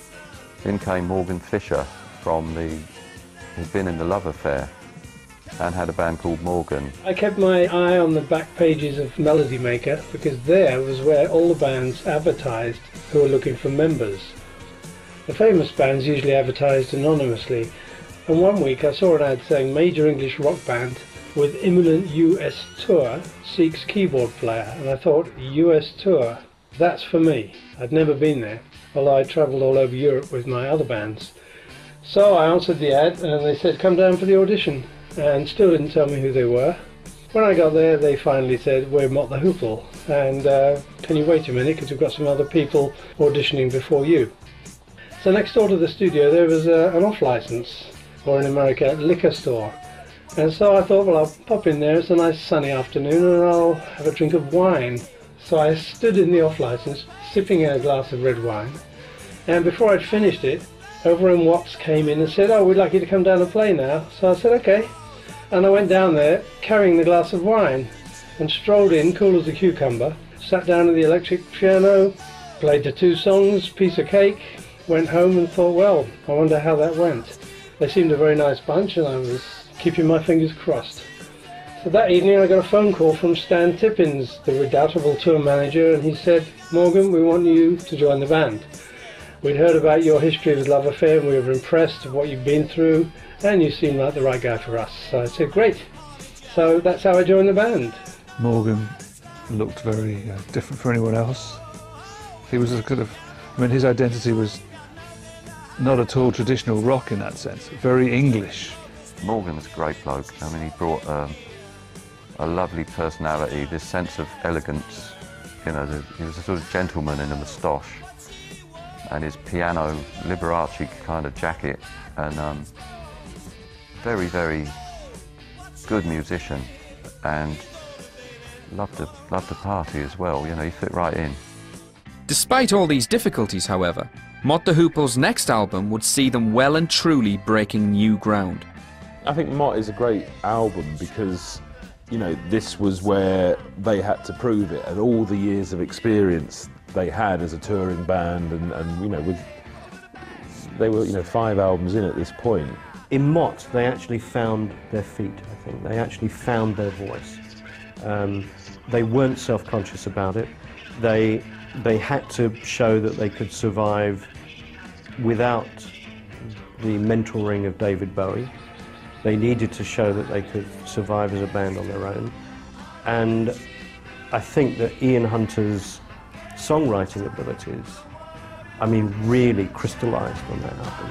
in came Morgan Fisher from the, who'd been in the Love Affair and had a band called Morgan. I kept my eye on the back pages of Melody Maker because there was where all the bands advertised who were looking for members. The famous bands usually advertised anonymously, and one week I saw an ad saying major English rock band with imminent U S tour seeks keyboard player, and I thought, U S tour, that's for me. I'd never been there, although I travelled all over Europe with my other bands. So I answered the ad and they said come down for the audition, and still didn't tell me who they were. When I got there they finally said we're Mott The Hoople, and uh, can you wait a minute because we've got some other people auditioning before you. So next door to the studio there was uh, an off licence, or in America, a liquor store. And so I thought, well, I'll pop in there, it's a nice sunny afternoon and I'll have a drink of wine. So I stood in the off licence, sipping a glass of red wine, and before I'd finished it, Overend Watts came in and said, oh, we'd like you to come down and play now. So I said, okay. And I went down there carrying the glass of wine and strolled in, cool as a cucumber, sat down at the electric piano, played the two songs, piece of cake, went home and thought, well, I wonder how that went. They seemed a very nice bunch and I was keeping my fingers crossed. So that evening I got a phone call from Stan Tippins, the redoubtable tour manager, and he said, Morgan, we want you to join the band. We'd heard about your history with Love Affair and we were impressed with what you've been through, and you seem like the right guy for us. So I said, great. So that's how I joined the band. Morgan looked very uh, different from anyone else. He was a kind of, I mean, his identity was not at all traditional rock in that sense, very English. Morgan was a great bloke. I mean, he brought um, a lovely personality, this sense of elegance. You know, the, he was a sort of gentleman in a moustache, and his piano Liberace kind of jacket, and um, very, very good musician, and loved to loved to party as well. You know, he fit right in. Despite all these difficulties, however, Mott The Hoople's next album would see them well and truly breaking new ground. I think Mott is a great album because, you know, this was where they had to prove it, and all the years of experience they had as a touring band, and, and you know, with they were, you know, five albums in at this point. In Mott, they actually found their feet, I think. They actually found their voice. Um, they weren't self-conscious about it. They they had to show that they could survive without the mentoring of David Bowie. They needed to show that they could survive as a band on their own. And I think that Ian Hunter's songwriting abilities, I mean, really crystallised on that album.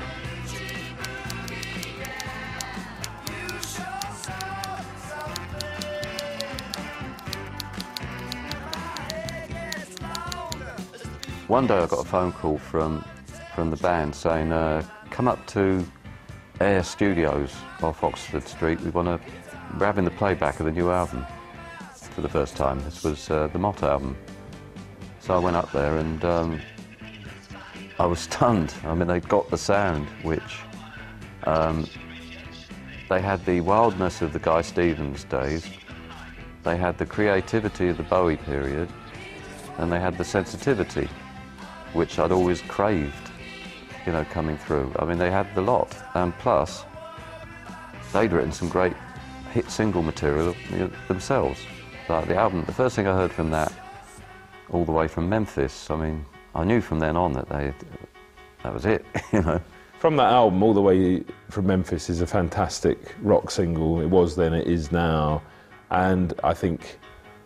One day I got a phone call from, from the band saying, uh, come up to Air Studios off Oxford Street. We want to, we're having the playback of the new album for the first time. This was uh, the Mott album. So I went up there and um, I was stunned. I mean, they'd got the sound, which um, they had the wildness of the Guy Stevens days, they had the creativity of the Bowie period, and they had the sensitivity, which I'd always craved, you know, coming through. I mean, they had the lot, and plus, they'd written some great hit single material, you know, themselves. Like the album, the first thing I heard from that, all the way from Memphis, I mean, I knew from then on that they, that was it, you know. From that album, All the Way from Memphis is a fantastic rock single. It was then, it is now, and I think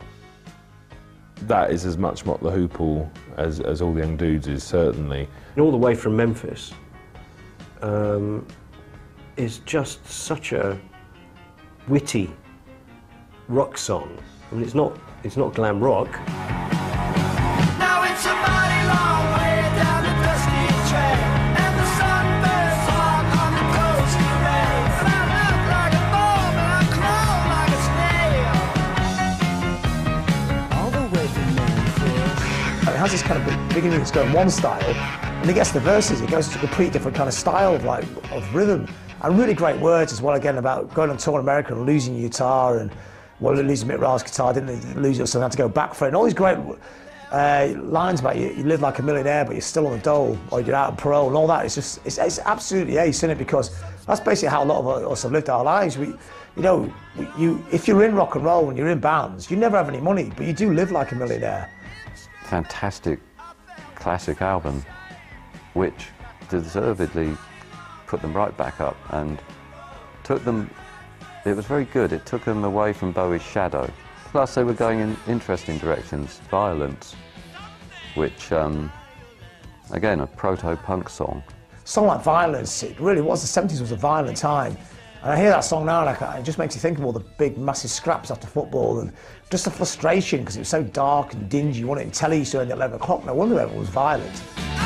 that is as much Mott The Hoople as, as All the Young Dudes is, certainly. And All the Way from Memphis um, is just such a witty rock song. I mean, it's not, it's not glam rock. Now it's a mighty long way down the dusty track, and the sun burns hot on the coast of rain. And I look like a bomb and I crawl like a snail. All the way from Memphis. It has this kind of beginning that's going one style, and it gets the verses, it goes to a complete different kind of style of like of rhythm. And really great words as well, again, about going on tour in America and losing your guitar, and well, losing Mick Ra's guitar, didn't they? Lose it, so they had to go back for it. And all these great uh, lines about you, you live like a millionaire, but you're still on the dole, or you're out on parole, and all that. It's just, it's, it's absolutely ace, isn't it? Because that's basically how a lot of us have lived our lives. We, you know, you, if you're in rock and roll and you're in bands, you never have any money, but you do live like a millionaire. Fantastic classic album, which deservedly put them right back up and took them. It was very good. It took them away from Bowie's shadow. Plus, they were going in interesting directions. Violence, which, um, again, a proto-punk song. A song like Violence, it really was. The seventies was a violent time. And I hear that song now, like, it just makes you think of all the big, massive scraps after football and just the frustration because it was so dark and dingy. You wanted to tell you so at eleven o'clock. No wonder everyone was violent.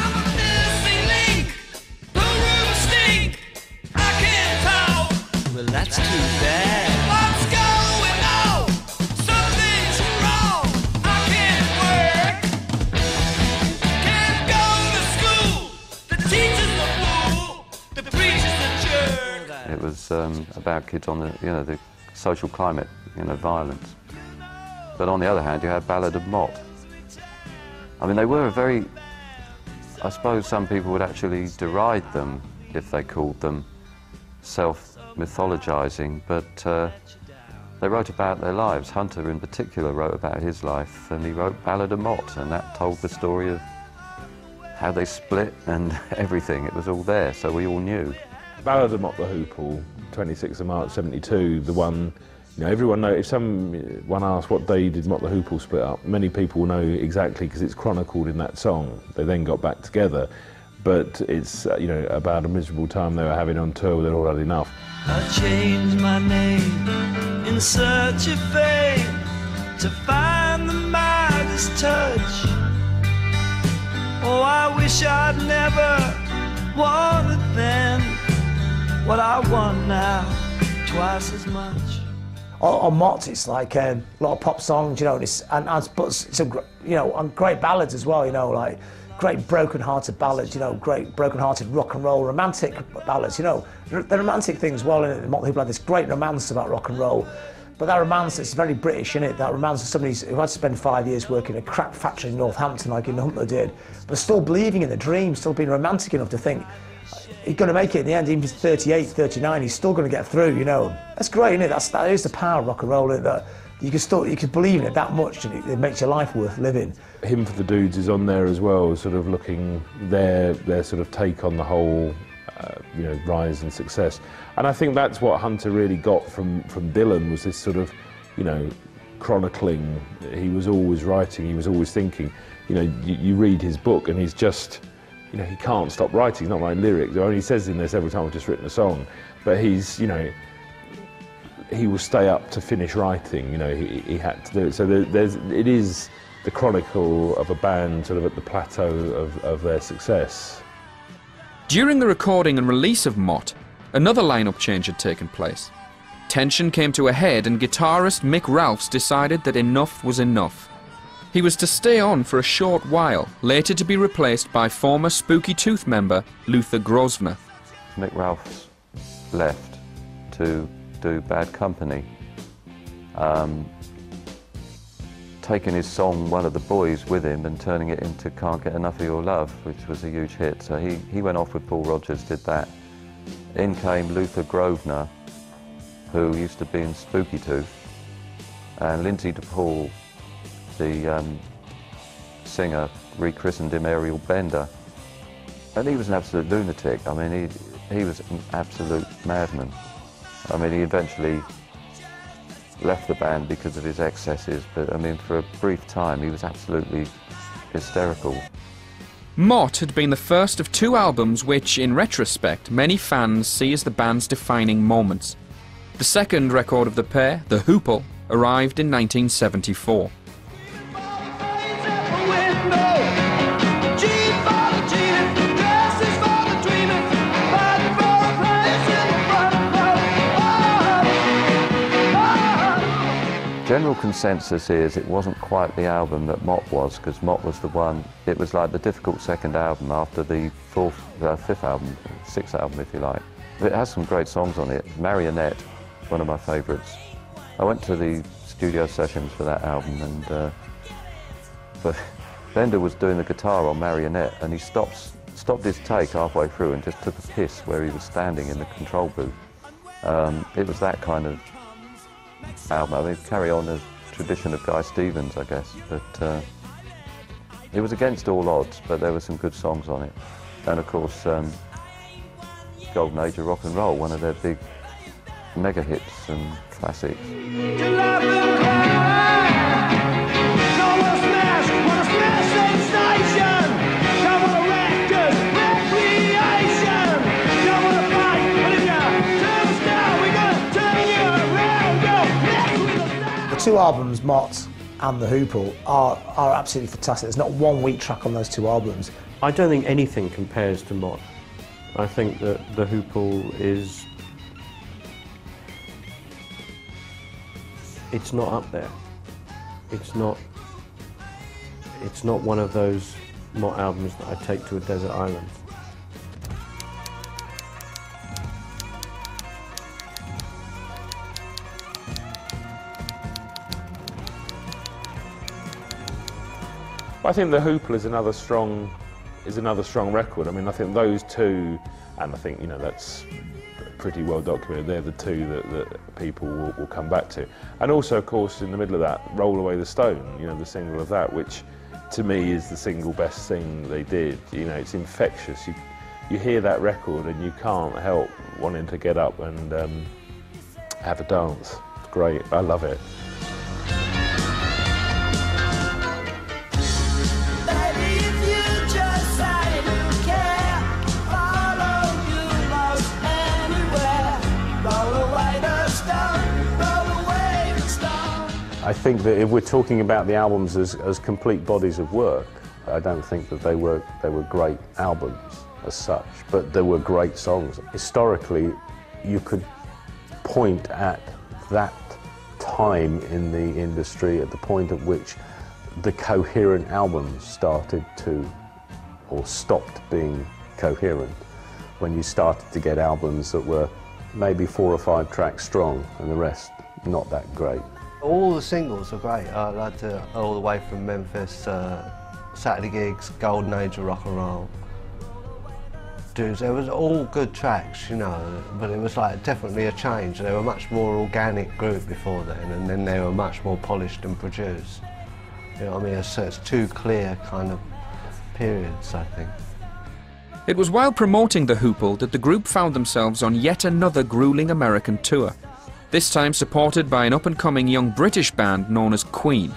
Well, that's too bad. What's going on? Something's wrong. I can't work. Can't go to school. The teacher's a fool. The preacher's a jerk. It was um, about kids on the, you know, the social climate, you know, violence. But on the other hand, you had Ballad of Mott. I mean, they were a very, I suppose some people would actually deride them if they called them self-mythologizing, but uh, they wrote about their lives. Hunter in particular wrote about his life, and he wrote Ballad of Mott, and that told the story of how they split and everything. It was all there, so we all knew. Ballad of Mott The Hoople, twenty-sixth of March seventy-two, the one, you know, everyone knows, if someone asks what day did Mott The Hoople split up, many people know exactly because it's chronicled in that song. They then got back together. But it's, uh, you know, about a miserable time they were having on tour, they'd all had enough. I changed my name in search of fame to find the Midas touch. Oh, I wish I'd never wanted then what I want now, twice as much. On, on Mott, it's like um, a lot of pop songs, you know, and it's, and, and but some, you know, and great ballads as well, you know, like great broken-hearted ballads, you know, great broken-hearted rock and roll, romantic ballads, you know. The romantic things, well, in Mott The Hoople had this great romance about rock and roll, but that romance, it's very British, innit? That romance of somebody who had to spend five years working in a crack factory in Northampton, like in Huntler did, but still believing in the dream, still being romantic enough to think he's going to make it in the end. Even if he's thirty-eight, thirty-nine, he's still going to get through, you know. That's great, isn't it? That's, that is the power of rock and roll, isn't it? That, you can still you can believe in it that much, and it, it makes your life worth living. Hymn for the Dudes is on there as well, sort of looking their their sort of take on the whole, uh, you know, rise and success. And I think that's what Hunter really got from from Dylan, was this sort of, you know, chronicling. He was always writing, he was always thinking. You know, you, you read his book and he's just, you know, he can't stop writing. He's not writing lyrics. I mean, he says in there several times, I've just written a song, but he's, you know, he will stay up to finish writing. You know, he, he had to do it. So there, there's, it is the chronicle of a band sort of at the plateau of, of their success. During the recording and release of Mott, another lineup change had taken place. Tension came to a head and guitarist Mick Ralphs decided that enough was enough. He was to stay on for a short while, later to be replaced by former Spooky Tooth member Luther Grosvenor. Mick Ralphs left to do Bad Company, um, taking his song One of the Boys with him and turning it into Can't Get Enough of Your Love, which was a huge hit. So he, he went off with Paul Rodgers, did that. In came Luther Grosvenor, who used to be in Spooky Tooth, and Lindsay DePaul, the um, singer, rechristened him Ariel Bender. And he was an absolute lunatic. I mean, he, he was an absolute madman. I mean, he eventually left the band because of his excesses, but I mean, for a brief time, he was absolutely hysterical. Mott had been the first of two albums which, in retrospect, many fans see as the band's defining moments. The second record of the pair, The Hoople, arrived in nineteen seventy-four. General consensus is it wasn't quite the album that Mott was, because Mott was the one, it was like the difficult second album after the fourth, uh, fifth album, sixth album if you like. It has some great songs on it. Marionette, one of my favourites. I went to the studio sessions for that album, and uh, but Bender was doing the guitar on Marionette, and he stops, stopped his take halfway through and just took a piss where he was standing in the control booth. Um, it was that kind of album. I mean, carry on the tradition of Guy Stevens, I guess, but uh, it was against all odds, but there were some good songs on it. And of course, um, Golden Age of Rock and Roll, one of their big mega hits and classics. Two albums, Mott and The Hoople, are, are absolutely fantastic. There's not one weak track on those two albums. I don't think anything compares to Mott. I think that The Hoople is... it's not up there. It's not... it's not one of those Mott albums that I take to a desert island. I think The Hoople is another strong, is another strong record. I mean, I think those two, and I think, you know, that's pretty well documented. They're the two that, that people will, will come back to. And also, of course, in the middle of that, Roll Away the Stone, you know, the single of that, which to me is the single best thing they did. You know, it's infectious. You, you hear that record and you can't help wanting to get up and um, have a dance. It's great. I love it. I think that if we're talking about the albums as, as complete bodies of work, I don't think that they were, they were great albums as such, but there were great songs. Historically, you could point at that time in the industry, at the point at which the coherent albums started to, or stopped being coherent, when you started to get albums that were maybe four or five tracks strong and the rest not that great. All the singles are great. I like to, all the way from Memphis, uh, Saturday Gigs, Golden Age of Rock and Roll. dudes, there was all good tracks, you know, but it was like definitely a change. They were a much more organic group before then, and then they were much more polished and produced. You know what I mean? So it's two clear kind of periods, I think. It was while promoting The Hoople that the group found themselves on yet another grueling American tour, this time supported by an up-and-coming young British band known as Queen.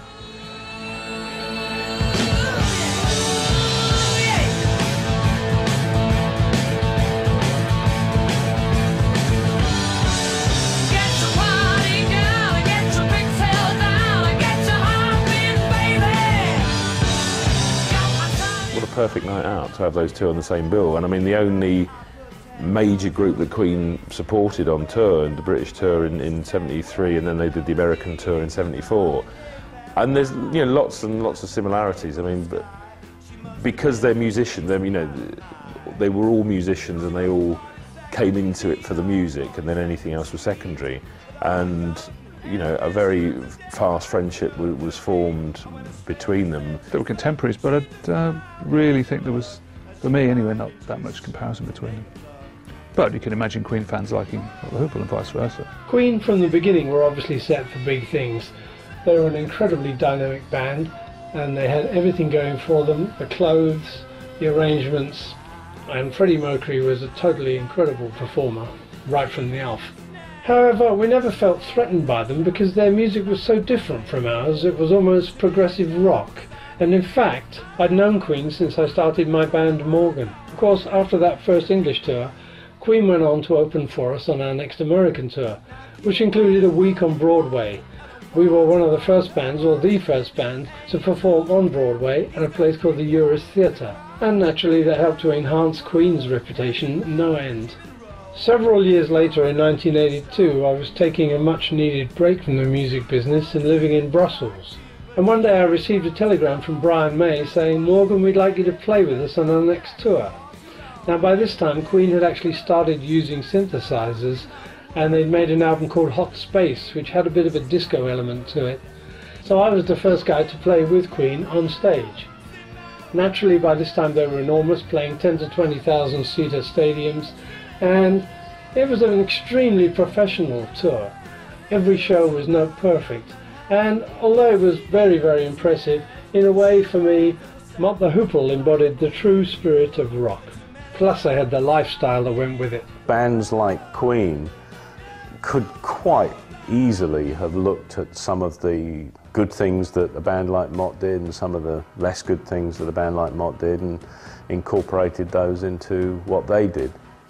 Perfect night out to have those two on the same bill. And I mean, the only major group that Queen supported on tour, and the British tour in, in seventy-three, and then they did the American tour in seventy-four. And there's, you know, lots and lots of similarities. I mean, but because they're musicians, they, you know, they were all musicians and they all came into it for the music, and then anything else was secondary. And you know, a very fast friendship w was formed between them. They were contemporaries, but I uh, really think there was, for me anyway, not that much comparison between them. But you can imagine Queen fans liking Mott The Hoople and vice versa. Queen from the beginning were obviously set for big things. They were an incredibly dynamic band, and they had everything going for them, the clothes, the arrangements, and Freddie Mercury was a totally incredible performer right from the off. However, we never felt threatened by them because their music was so different from ours. It was almost progressive rock. And in fact, I'd known Queen since I started my band Morgan. Of course, after that first English tour, Queen went on to open for us on our next American tour, which included a week on Broadway. We were one of the first bands, or the first band, to perform on Broadway at a place called the Uris Theatre. And naturally that helped to enhance Queen's reputation no end. Several years later, in nineteen eighty-two, I was taking a much-needed break from the music business and living in Brussels. And one day I received a telegram from Brian May saying, "Morgan, we'd like you to play with us on our next tour." Now by this time, Queen had actually started using synthesizers, and they'd made an album called Hot Space, which had a bit of a disco element to it. So I was the first guy to play with Queen on stage. Naturally, by this time they were enormous, playing ten to twenty thousand seater stadiums, and it was an extremely professional tour. Every show was note perfect, and although it was very, very impressive, in a way for me, Mott The Hoople embodied the true spirit of rock. Plus they had the lifestyle that went with it. Bands like Queen could quite easily have looked at some of the good things that a band like Mott did and some of the less good things that a band like Mott did and incorporated those into what they did.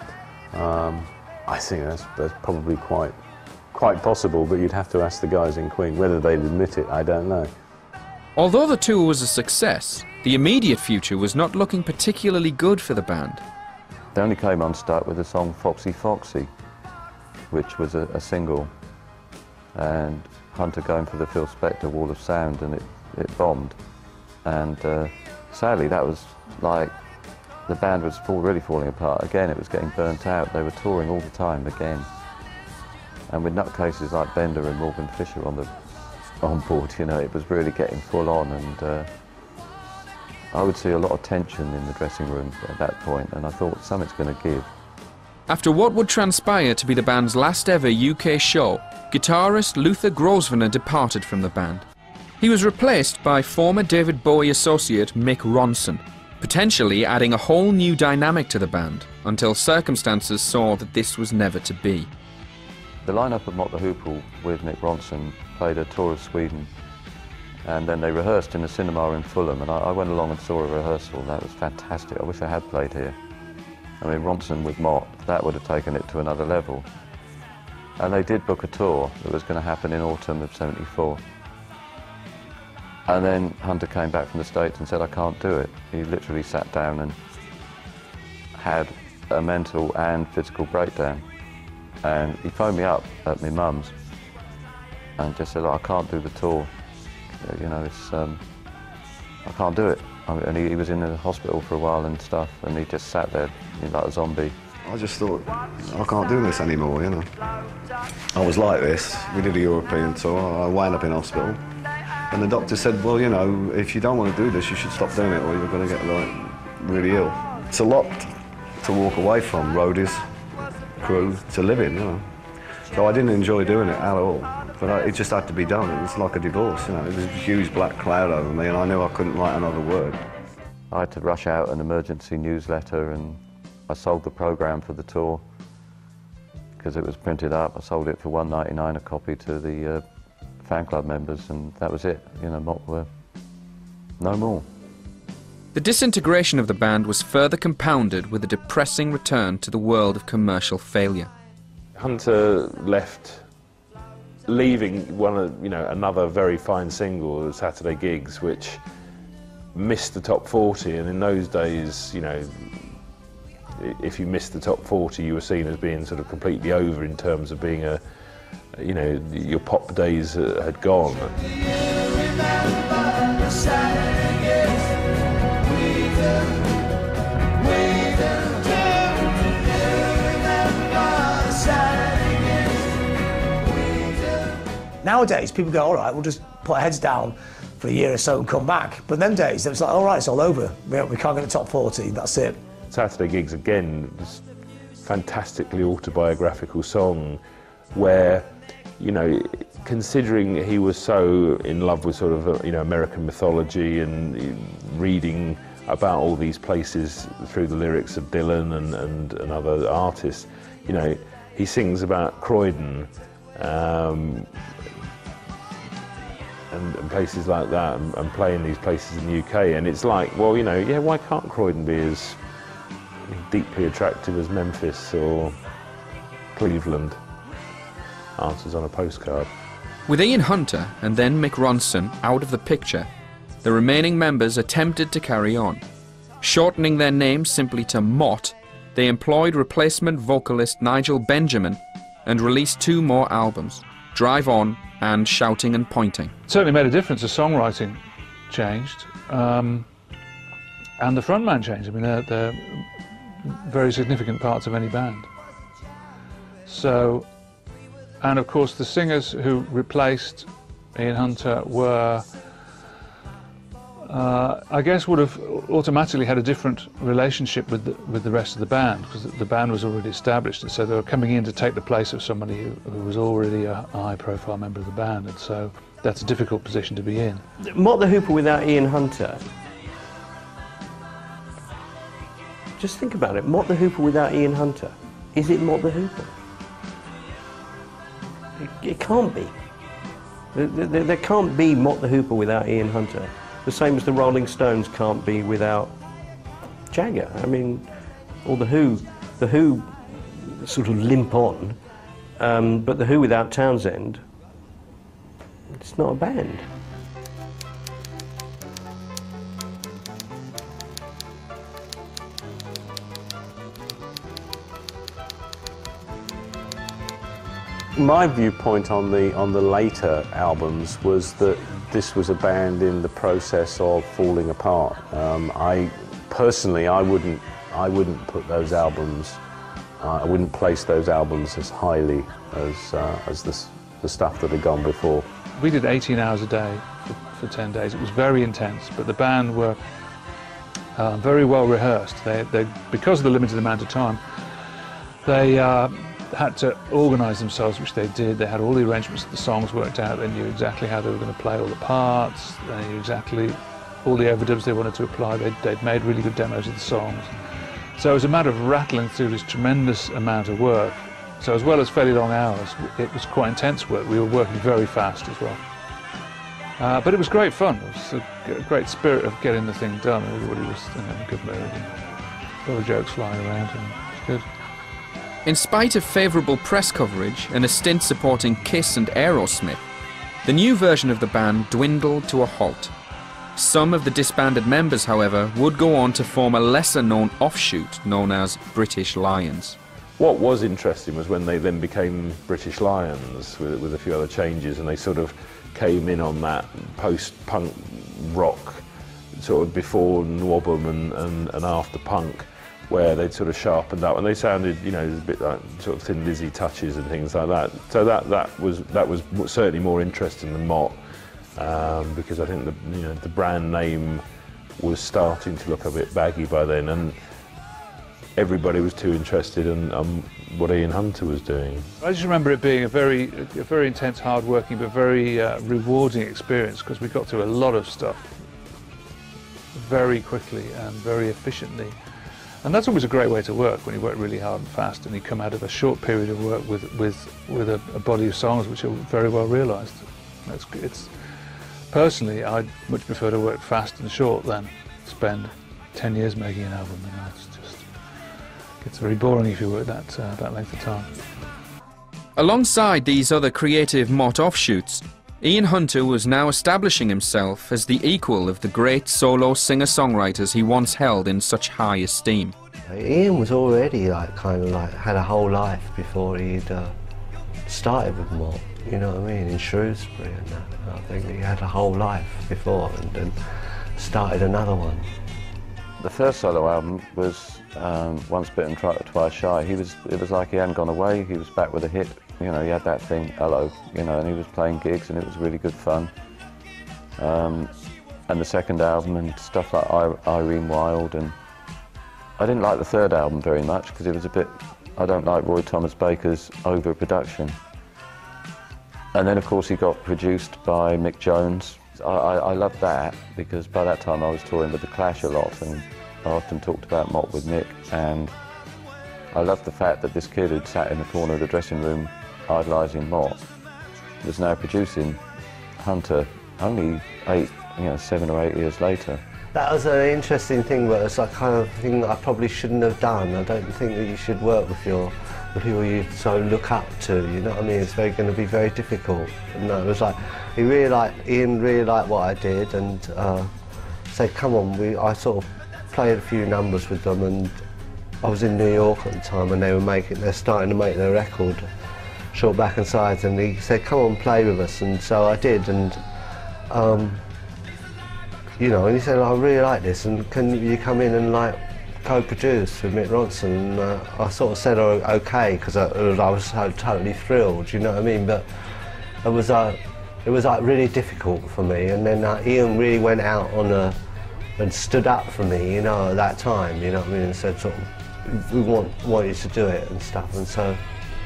Um, I think that's, that's probably quite, quite possible, but you'd have to ask the guys in Queen. Whether they'd admit it, I don't know. Although the tour was a success, the immediate future was not looking particularly good for the band. They only came unstuck with the song Foxy Foxy, which was a, a single, and Hunter going for the Phil Spector Wall of Sound, and it, it bombed. And uh, sadly that was like, the band was fall, really falling apart. Again, it was getting burnt out. They were touring all the time again. And with nutcases like Bender and Morgan Fisher on the on board, you know, it was really getting full on, and uh, I would see a lot of tension in the dressing room at that point, and I thought something's going to give. After what would transpire to be the band's last ever U K show, guitarist Luther Grosvenor departed from the band. He was replaced by former David Bowie associate Mick Ronson, potentially adding a whole new dynamic to the band, until circumstances saw that this was never to be. The lineup of Mott The Hoople with Mick Ronson played a tour of Sweden, and then they rehearsed in the cinema in Fulham, and I, I went along and saw a rehearsal. That was fantastic. I wish I had played here. I mean, Ronson with Mott, that would have taken it to another level. And they did book a tour that was going to happen in autumn of seventy-four. And then Hunter came back from the States and said, "I can't do it." He literally sat down and had a mental and physical breakdown. And he phoned me up at my mum's and just said, "I can't do the tour. You know, it's, um, I can't do it." And he, he was in the hospital for a while and stuff, and he just sat there, you know, like a zombie. I just thought, I can't do this anymore, you know. I was like this. We did a European tour. I wound up in hospital. And the doctor said, "Well, you know, if you don't want to do this, you should stop doing it or you're going to get, like, really ill." It's a lot to walk away from, roadies, crew, to live in, you know. So I didn't enjoy doing it at all, but I, it just had to be done. It was like a divorce, you know. It was a huge black cloud over me, and I knew I couldn't write another word. I had to rush out an emergency newsletter, and I sold the programme for the tour because it was printed up. I sold it for one ninety-nine a copy to the uh, fan club members, and that was it. You know, Mott were no more. The disintegration of the band was further compounded with a depressing return to the world of commercial failure. Hunter left, leaving one of, you know, another very fine single, Saturday Gigs, which missed the top forty, and in those days, you know, if you missed the top forty, you were seen as being sort of completely over in terms of being a, you know, your pop days had gone. Nowadays, people go, all right, we'll just put our heads down for a year or so and come back. But in them days, it was like, all right, it's all over. We, we can't get the top forty, that's it. Saturday Gigs, again, was a fantastically autobiographical song where, you know, considering he was so in love with sort of, you know, American mythology and reading about all these places through the lyrics of Dylan and, and, and other artists, you know, he sings about Croydon, um, And, and places like that, and, and playing these places in the U K, and it's like, well, you know, yeah, why can't Croydon be as deeply attractive as Memphis or Cleveland? Answers on a postcard. With Ian Hunter and then Mick Ronson out of the picture, the remaining members attempted to carry on. Shortening their names simply to Mott, they employed replacement vocalist Nigel Benjamin and released two more albums, Drive On and Shouting and Pointing. It certainly made a difference. The songwriting changed, um, and the frontman changed. I mean, they're, they're very significant parts of any band. So, and of course the singers who replaced Ian Hunter were, uh, I guess, would have automatically had a different relationship with the, with the rest of the band, because the band was already established, and so they were coming in to take the place of somebody who, who was already a high-profile member of the band, and so that's a difficult position to be in. Mott The Hoople without Ian Hunter. Just think about it. Mott The Hoople without Ian Hunter. Is it Mott The Hoople? It, it can't be. There, there, there can't be Mott The Hoople without Ian Hunter. The same as the Rolling Stones can't be without Jagger. I mean, or the Who. The Who sort of limp on, um, but the Who without Townsend, it's not a band. My viewpoint on the on the later albums was that this was a band in the process of falling apart. Um, I personally, I wouldn't, I wouldn't put those albums, uh, I wouldn't place those albums as highly as uh, as the the stuff that had gone before. We did eighteen hours a day for, for ten days. It was very intense, but the band were uh, very well rehearsed. They, they, because of the limited amount of time, they uh, had to organise themselves, which they did. They had all the arrangements of the songs worked out. They knew exactly how they were going to play all the parts. They knew exactly all the overdubs they wanted to apply. They'd, they'd made really good demos of the songs. So it was a matter of rattling through this tremendous amount of work. So as well as fairly long hours, it was quite intense work. We were working very fast as well. Uh, but it was great fun. It was a great spirit of getting the thing done. Everybody was in a good mood. And a lot of jokes flying around, and it was good. In spite of favourable press coverage and a stint supporting Kiss and Aerosmith, the new version of the band dwindled to a halt. Some of the disbanded members, however, would go on to form a lesser-known offshoot known as British Lions. What was interesting was when they then became British Lions with, with a few other changes, and they sort of came in on that post-punk rock, sort of before Nwabum and, and, and after punk, where they'd sort of sharpened up, and they sounded, you know, a bit like sort of Thin Lizzy touches and things like that. So that that was that was certainly more interesting than Mott, um, because I think the you know the brand name was starting to look a bit baggy by then, and everybody was too interested in um, what Ian Hunter was doing. I just remember it being a very, a very intense, hard-working, but very uh, rewarding experience, because we got through a lot of stuff very quickly and very efficiently. And that's always a great way to work, when you work really hard and fast, and you come out of a short period of work with with with a, a body of songs which are very well realised. That's it's personally, I'd much prefer to work fast and short than spend ten years making an album. You know, it's just it's very boring if you work that uh, that length of time. Alongside these other creative Mott offshoots, Ian Hunter was now establishing himself as the equal of the great solo singer-songwriters he once held in such high esteem. Ian was already like kind of like had a whole life before he'd uh, started with Mott, you know what I mean, in Shrewsbury and that. I think he had a whole life before and then started another one. The first solo album was um, Once Bitten, Twice Shy. He was, it was like he hadn't gone away, he was back with a hit. You know, he had that thing, Hello, you know, and he was playing gigs and it was really good fun. Um, and the second album and stuff like I Irene Wild, and I didn't like the third album very much because it was a bit, I don't like Roy Thomas Baker's overproduction. And then of course he got produced by Mick Jones. I, I, I loved that because by that time I was touring with The Clash a lot and I often talked about Mott with Mick, and I loved the fact that this kid who'd sat in the corner of the dressing room idolising Mott was now producing Hunter only eight, you know, seven or eight years later. That was an interesting thing, but it's like kind of thing that I probably shouldn't have done. I don't think that you should work with your the people you so look up to, you know what I mean? It's very going to be very difficult. And no, it was like, he really liked, Ian really liked what I did and uh, said, come on, we, I sort of played a few numbers with them, and I was in New York at the time and they were making, they're starting to make their record, Short Back and Sides, and he said, come on, play with us, and so I did, and um, you know, and he said, I really like this, and can you come in and like co-produce with Mick Ronson? And uh, I sort of said, oh, okay, because I, I was so totally thrilled, you know what I mean, but it was, uh, it was like really difficult for me, and then uh, Ian really went out on a, and stood up for me, you know, at that time, you know what I mean, and said sort of, we want, want you to do it and stuff, and so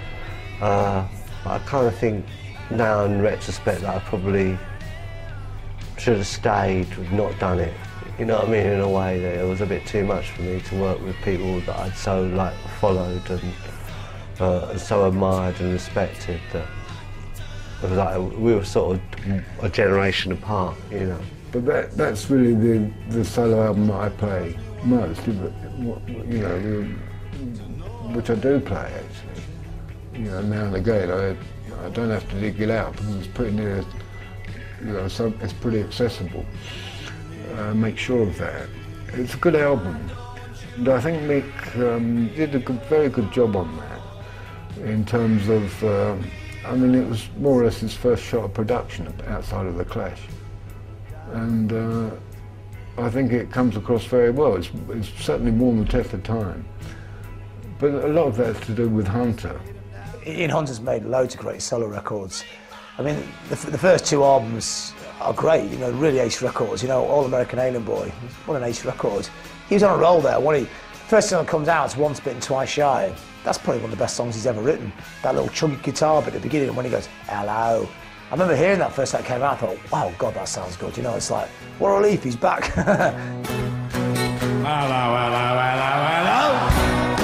uh, I kind of think now in retrospect that I probably should have stayed, not done it, you know what I mean, in a way that it was a bit too much for me to work with people that I'd so like followed and, uh, and so admired and respected that it was like we were sort of a generation apart, you know. But that, that's really the, the solo album that I play most, you know, which I do play actually. You know, now and again, I, I don't have to dig it out because it's pretty near, you know, so it's pretty accessible. Uh, make sure of that. It's a good album. And I think Mick um, did a good, very good job on that in terms of, uh, I mean, it was more or less his first shot of production outside of The Clash. And uh, I think it comes across very well. It's, it's certainly worn the test of time. But a lot of that's to do with Hunter. Ian Hunter's made loads of great solo records. I mean, the, the first two albums are great, you know, really ace records. You know, All American Alien Boy, what an ace record. He was on a roll there. When he, first song that comes out is Once Bitten, Twice Shy. That's probably one of the best songs he's ever written. That little chunky guitar bit at the beginning when he goes, hello. I remember hearing that first time it came out, I thought, wow, God, that sounds good. You know, it's like, what a relief, he's back. Hello, hello, hello, hello.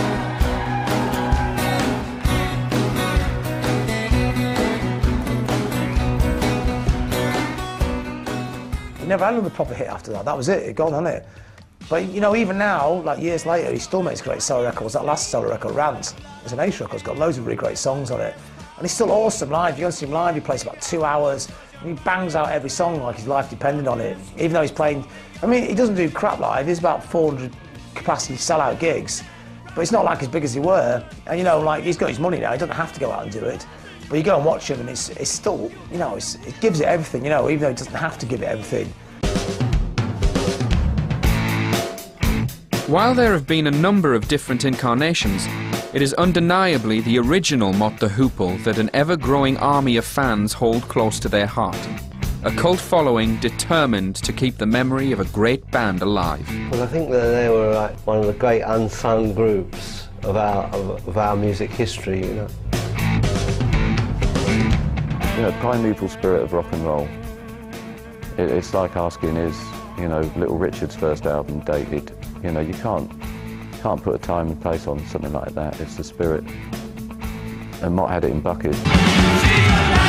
He never had another proper hit after that. That was it, it gone on it. But you know, even now, like years later, he still makes great solo records. That last solo record, Rant, is an ace record. It's got loads of really great songs on it. And he's still awesome live. You go and see him live, he plays about two hours. And he bangs out every song like his life depended on it. Even though he's playing, I mean, he doesn't do crap live. He's about four hundred capacity sellout gigs. But it's not like as big as they were. And you know, like, he's got his money now, he doesn't have to go out and do it. But you go and watch him and it's, it's still, you know, it's, it gives it everything, you know, even though it doesn't have to give it everything. While there have been a number of different incarnations, it is undeniably the original Mott The Hoople that an ever-growing army of fans hold close to their heart. a cult following determined to keep the memory of a great band alive. Well, I think that they were like one of the great unsung groups of our, of, of our music history, you know. You know, primeval spirit of rock and roll. It, it's like asking, is, you know, Little Richard's first album dated? You know, you can't, can't put a time and place on something like that. It's the spirit. And Mott had it in buckets.